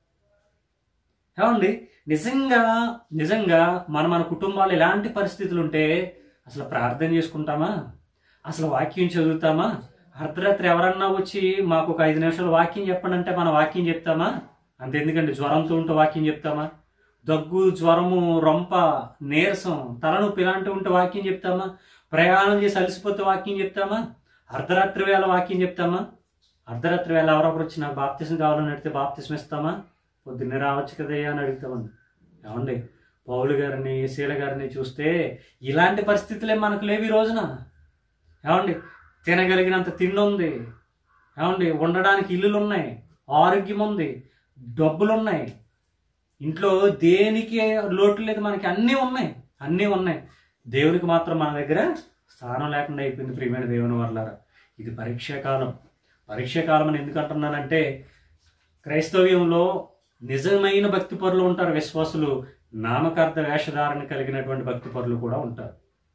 ఏమండి నిజంగా నిజంగా మన మన కుటుంబాలు ఎలాంటి పరిస్థితులు ఉంటే అసలు ప్రార్థన చేసుకుంటామా? అసలు వాక్యం చదువుతామా? అర్ధరాత్రి ఎవరన్నా వచ్చి మాకు ఒక ఐదు నిమిషాలు వాక్యం చెప్పండి అంటే మన వాక్యం చెప్తామా? అంతెందుకండి జ్వరంతో ఉంటే వాక్యం చెప్తామా? దగ్గు, జ్వరము, రొంప, నీరసం, తలనొప్పి ఇలాంటివి ఉంటే వాక్యం చెప్తామా? ప్రయాణం చేసి అలసిపోతే వాక్యం చెప్తామా? అర్ధరాత్రి వేళ వాక్యం చెప్తామా? అర్ధరాత్రి వేళ ఎవరొకరు వచ్చి నాకు బాప్తిసం కావాలని అడిగితే బాప్తిసం ఇస్తామా? పొద్దున్నే రావచ్చు కదయ్యా అని అడుగుతామండి. ఏమండి పౌలు గారిని, శీల గారిని చూస్తే ఇలాంటి పరిస్థితులే మనకు లేవు ఈ రోజున. ఏమండి తినగలిగినంత తిండి ఉంది. ఏమండి ఉండడానికి ఇల్లులు ఉన్నాయి, ఆరోగ్యం ఉంది, డబ్బులు ఉన్నాయి, ఇంట్లో దేనికి లోటు లేదు, మనకి అన్నీ ఉన్నాయి, అన్నీ ఉన్నాయి. దేవునికి మాత్రం మన దగ్గర స్థానం లేకుండా అయిపోయింది. ప్రియమైన దేవుని వర్లారా, ఇది పరీక్షాకాలం. పరీక్షాకాలం అని ఎందుకు అంటున్నానంటే క్రైస్తవ్యంలో నిజమైన భక్తి పరులు ఉంటారు, విశ్వాసులు. నామకార్థ వేషధారణ కలిగినటువంటి భక్తి పరులు కూడా ఉంటారు.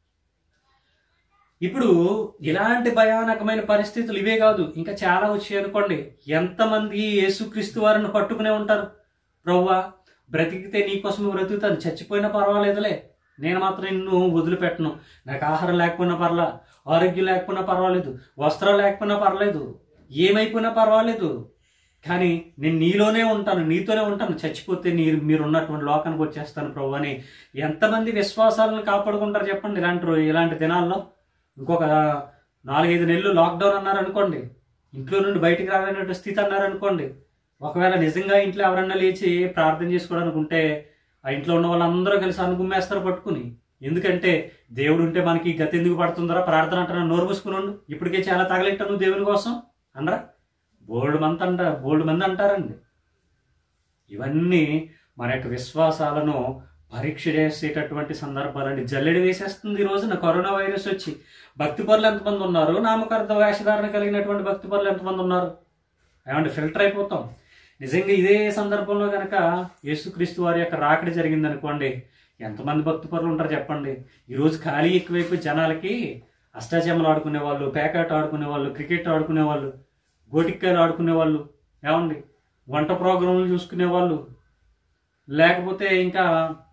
ఇప్పుడు ఇలాంటి భయానకమైన పరిస్థితులు ఇవే కాదు, ఇంకా చాలా వచ్చాయి అనుకోండి. ఎంతమంది యేసుక్రీస్తు వారిని పట్టుకునే ఉంటారు. ప్రభువా బ్రతికితే నీకోసం బ్రతుకుతాను, చచ్చిపోయినా పర్వాలేదులే, నేను మాత్రం నిన్ను వదిలిపెట్టను, నాకు ఆహారం లేకపోయినా పర్లా, ఆరోగ్యం లేకపోయినా పర్వాలేదు, వస్త్రం లేకపోయినా పర్లేదు, ఏమైపోయినా పర్వాలేదు, కానీ నేను నీలోనే ఉంటాను, నీతోనే ఉంటాను, చచ్చిపోతే నీ మీరు ఉన్నటువంటి లోకానికి వచ్చేస్తాను ప్రభు అని ఎంతమంది విశ్వాసాలను కాపాడుకుంటారు చెప్పండి. ఇలాంటి ఇలాంటి దినాల్లో ఇంకొక నాలుగైదు నెలలు లాక్డౌన్ అన్నారనుకోండి, ఇంట్లో నుండి బయటికి రాలేనటువంటి స్థితి అన్నారనుకోండి, ఒకవేళ నిజంగా ఇంట్లో ఎవరన్నా లేచి ప్రార్థన చేసుకోవడానికి ఉంటే ఆ ఇంట్లో ఉన్న వాళ్ళందరూ కలిసి అనుగుమ్మేస్తారు పట్టుకుని. ఎందుకంటే దేవుడు ఉంటే మనకి గతి ఎందుకు పడుతుందరా ప్రార్థన అంటారా? నోరు మూసుకుని ఉండు, ఇప్పటికే చాలా తగలెట్టాను దేవుని కోసం అనరా? బోల్డ్ మంది అంటారు, బోల్డ్ మంది అంటారండి. ఇవన్నీ మన యొక్క విశ్వాసాలను పరీక్ష చేసేటటువంటి సందర్భాలండి. జల్లెడి వేసేస్తుంది ఈ రోజున కరోనా వైరస్ వచ్చి. భక్తి పరులు ఎంతమంది ఉన్నారు, నామకార్థ వేషధారణ కలిగినటువంటి భక్తి పరులు ఎంతమంది ఉన్నారు, ఏమంటే ఫిల్టర్ అయిపోతాం. నిజంగా ఇదే సందర్భంలో కనుక యేసుక్రీస్తు వారి యొక్క రాకడ జరిగింది అనుకోండి, ఎంతమంది భక్తి పరులు ఉంటారు చెప్పండి. ఈరోజు ఖాళీ ఎక్కువైపోయి జనాలకి అష్టాచమ్మలు ఆడుకునే వాళ్ళు, పేకాట ఆడుకునే వాళ్ళు, క్రికెట్ ఆడుకునే వాళ్ళు, గోటిక్కాయలు ఆడుకునే వాళ్ళు, ఏమండి వంట ప్రోగ్రాంలు చూసుకునే వాళ్ళు, లేకపోతే ఇంకా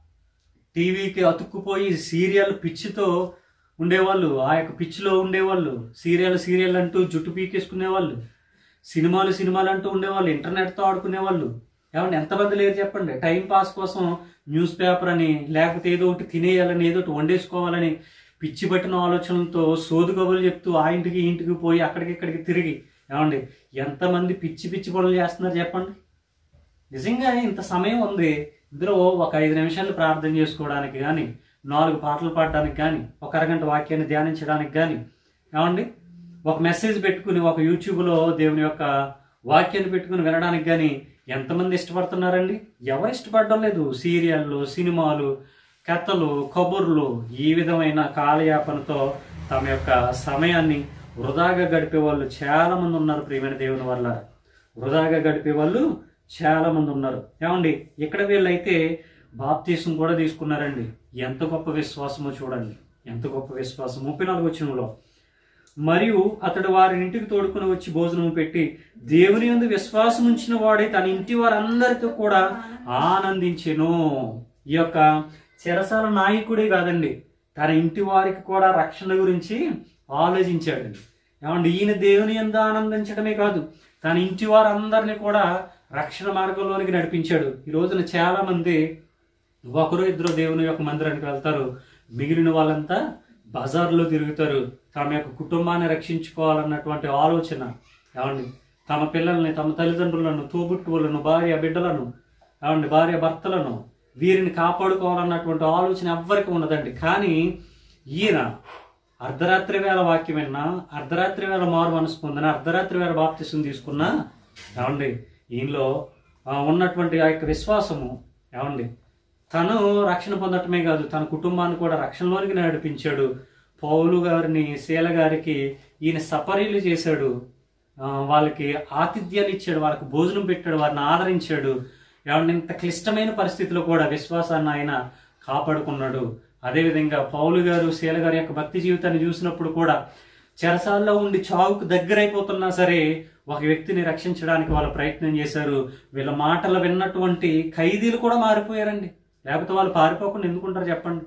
టీవీకి అతుక్కుపోయి సీరియల్ పిచ్చితో ఉండేవాళ్ళు, ఆ యొక్క పిచ్చిలో ఉండేవాళ్ళు, సీరియల్ సీరియల్ అంటూ జుట్టు పీకేసుకునేవాళ్ళు, సినిమాలు సినిమాలు అంటూ ఉండేవాళ్ళు, ఇంటర్నెట్తో ఆడుకునేవాళ్ళు. ఏమంటే ఎంతమంది లేరు చెప్పండి. టైం పాస్ కోసం న్యూస్ పేపర్ అని, లేకపోతే ఏదో ఒకటి తినేయాలని, ఏదో ఒకటి వండేసుకోవాలని పిచ్చి పట్టిన ఆలోచనలతో సోదు కబుర్లు చెప్తూ ఆ ఇంటికి ఈ ఇంటికి పోయి అక్కడికి ఇక్కడికి తిరిగి, ఏమండి ఎంతమంది పిచ్చి పిచ్చి పనులు చేస్తున్నారు చెప్పండి. నిజంగా ఇంత సమయం ఉంది, ఇందులో ఒక ఐదు నిమిషాలు ప్రార్థన చేసుకోవడానికి కానీ, నాలుగు పాటలు పాడడానికి కానీ, ఒక అరగంట వాక్యాన్ని ధ్యానించడానికి కానీ, ఏమండి ఒక మెసేజ్ పెట్టుకుని ఒక యూట్యూబ్లో దేవుని యొక్క వాక్యాన్ని పెట్టుకుని వినడానికి కానీ ఎంతమంది ఇష్టపడుతున్నారండి? ఎవరు ఇష్టపడడం లేదు. సీరియళ్ళు, సినిమాలు, కథలు, కబుర్లు, ఈ విధమైన కాలయాపనతో తమ యొక్క సమయాన్ని వృధాగా గడిపే వాళ్ళు చాలా మంది ఉన్నారు. ప్రియమైన దేవుని వల్ల వృధాగా గడిపే వాళ్ళు చాలా మంది ఉన్నారు. ఏమండి ఇక్కడ వీళ్ళైతే బాప్తీసం కూడా తీసుకున్నారండి. ఎంత గొప్ప విశ్వాసమో చూడండి, ఎంత గొప్ప విశ్వాసం. ముప్పై నాలుగు వచనంలో, మరియు అతడు వారి ఇంటికి తోడుకుని వచ్చి భోజనం పెట్టి దేవుని యందు విశ్వాసం ఉంచిన వాడే తన ఇంటి వారందరితో కూడా ఆనందించెను. ఈ యొక్క చెరసాల నాయకుడే కాదండి, తన ఇంటి వారికి కూడా రక్షణ గురించి ఆలోచించాడండి. ఏమండి ఈయన దేవుని యందు ఆనందించడమే కాదు, తన ఇంటి వారందరినీ కూడా రక్షణ మార్గంలోనికి నడిపించాడు. ఈ రోజున చాలా మంది ఒకరు ఇద్దరు దేవుని యొక్క మందిరానికి వెళ్తారు, మిగిలిన వాళ్ళంతా బజార్లో తిరుగుతారు. తమ యొక్క కుటుంబాన్ని రక్షించుకోవాలన్నటువంటి ఆలోచన, ఏమండి తమ పిల్లల్ని, తమ తల్లిదండ్రులను, తోబుట్టువులను, భార్య బిడ్డలను, ఏమండి భార్య భర్తలను, వీరిని కాపాడుకోవాలన్నటువంటి ఆలోచన ఎవ్వరికి ఉండదండి. కానీ ఈయన అర్ధరాత్రి వేళ వాక్యం విన్నా, అర్ధరాత్రి వేళ మారు మనసు పొందిన, అర్ధరాత్రి వేళ బాప్తిసం తీసుకున్నా, ఏమండి ఈయనలో ఉన్నటువంటి ఆ యొక్క విశ్వాసము, ఏమండి తను రక్షణ పొందటమే కాదు, తన కుటుంబాన్ని కూడా రక్షణలోనికి నడిపించాడు. పౌలు గారిని, శీల గారికి ఈయన సపరీలు చేశాడు, వాళ్ళకి ఆతిథ్యాన్ని ఇచ్చాడు, వాళ్ళకి భోజనం పెట్టాడు, వారిని ఆదరించాడు. ఏమంటే ఇంత క్లిష్టమైన పరిస్థితిలో కూడా విశ్వాసాన్ని ఆయన కాపాడుకున్నాడు. అదేవిధంగా పౌలు గారు, శీల గారి యొక్క భక్తి జీవితాన్ని చూసినప్పుడు కూడా చెరసాల్లో ఉండి చావుకు దగ్గరైపోతున్నా సరే ఒక వ్యక్తిని రక్షించడానికి వాళ్ళు ప్రయత్నం చేశారు. వీళ్ళ మాటలు విన్నటువంటి ఖైదీలు కూడా మారిపోయారండి. లేకపోతే వాళ్ళు పారిపోకుండా ఎందుకుంటారు చెప్పండి?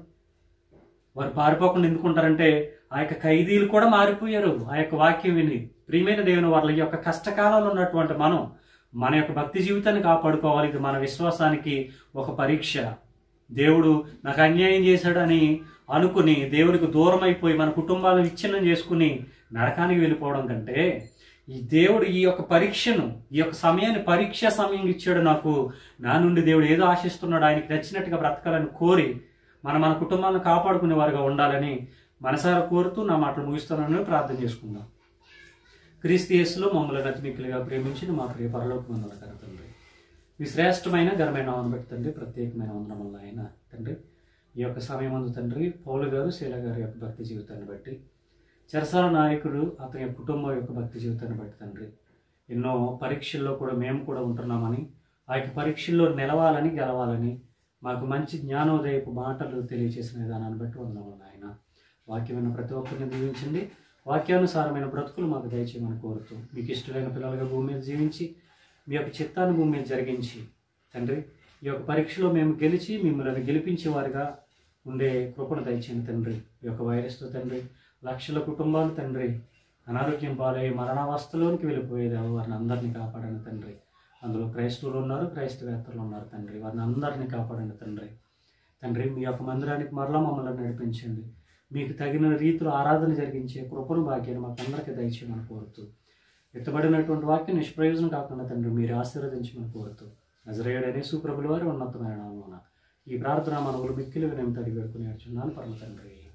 వారు పారిపోకుండా ఎందుకుంటారంటే ఆ యొక్క ఖైదీలు కూడా మారిపోయారు ఆ యొక్క వాక్యం విని. ప్రియమైన దేవుని వాళ్ళ యొక్క కష్టకాలంలో ఉన్నటువంటి మనం మన యొక్క భక్తి జీవితాన్ని కాపాడుకోవాలి. ఇది మన విశ్వాసానికి ఒక పరీక్ష. దేవుడు నాకు అన్యాయం చేశాడని అనుకుని దేవుడికి దూరం అయిపోయి మన కుటుంబాలను విచ్ఛిన్నం చేసుకుని నరకానికి వెళ్ళిపోవడం కంటే, ఈ దేవుడు ఈ యొక్క పరీక్షను, ఈ యొక్క సమయాన్ని పరీక్ష సమయం ఇచ్చాడు నాకు, నా నుండి దేవుడు ఏదో ఆశిస్తున్నాడు, ఆయనకి నచ్చినట్టుగా బ్రతకాలని కోరి మన మన కుటుంబాలను కాపాడుకునే వారుగా ఉండాలని మనసారా కోరుతూ నా మాటలు ముగిస్తున్నానని ప్రార్థన చేసుకుందాం. క్రీస్తు యేసులో మమ్మల్ని అతిమిక్కులుగా ప్రేమించిన మా ప్రియ పరలోకమందున తండ్రి, మీ శ్రేష్టమైన ఘనమైన నామమును బట్టి తండ్రి, ప్రత్యేకమైన వందనములు ఆయన తండ్రి. ఈ యొక్క సమయం అందు తండ్రి పౌలు గారు, శీల గారి యొక్క భక్తి జీవితాన్ని బట్టి, చెరసాల నాయకుడు అతని కుటుంబం యొక్క భక్తి జీవితాన్ని బట్టి తండ్రి, ఎన్నో పరీక్షల్లో కూడా మేము కూడా ఉంటున్నామని, ఆ యొక్క పరీక్షల్లో నిలవాలని, గెలవాలని మాకు మంచి జ్ఞానోదయపు మాటలు తెలియజేసిన విధానాన్ని బట్టి వందనములు ఆయన. వాక్యమైన ప్రతి ఒక్కరిని దీవించండి. వాక్యానుసారమైన బ్రతుకులు మాకు దయచేయమని కోరుతూ, మీకు ఇష్టమైన పిల్లలుగా భూమి మీద జీవించి మీ యొక్క చిత్తాన్ని భూమి మీద జరిగించి తండ్రి, ఈ యొక్క పరీక్షలో మేము గెలిచి మిమ్మల్ని గెలిపించే వారిగా ఉండే కృపను దయచేయండి తండ్రి. ఈ యొక్క వైరస్తో తండ్రి లక్షల కుటుంబాలు తండ్రి అనారోగ్యం పాలై మరణావస్థలోనికి వెళ్ళిపోయేది, వారిని అందరినీ కాపాడండి తండ్రి. అందులో క్రైస్తవులు ఉన్నారు, క్రైస్తవేత్తలు ఉన్నారు తండ్రి, వారిని అందరినీ కాపాడండి తండ్రి. తండ్రి మీ యొక్క మందిరానికి మరలా మమ్మల్ని నడిపించండి. మీకు తగిన రీతిలో ఆరాధన జరిగించే కృపను భాగ్యాన్ని మాకు అందరికీ దయచేయమని కోరుతూ, ఎత్తబడినటువంటి వాక్యం నిష్ప్రయోజనం కాకుండా తండ్రి మీరు ఆశీర్వదించమని కోరుతూ, నజరేయుడనే సుప్రభుల వారి ఉన్నతమైన నామమున ఈ ప్రార్థన మనవులు మిక్కిలి వినయం తడి పెట్టుకుని వచ్చున్నాను పరమ తండ్రి.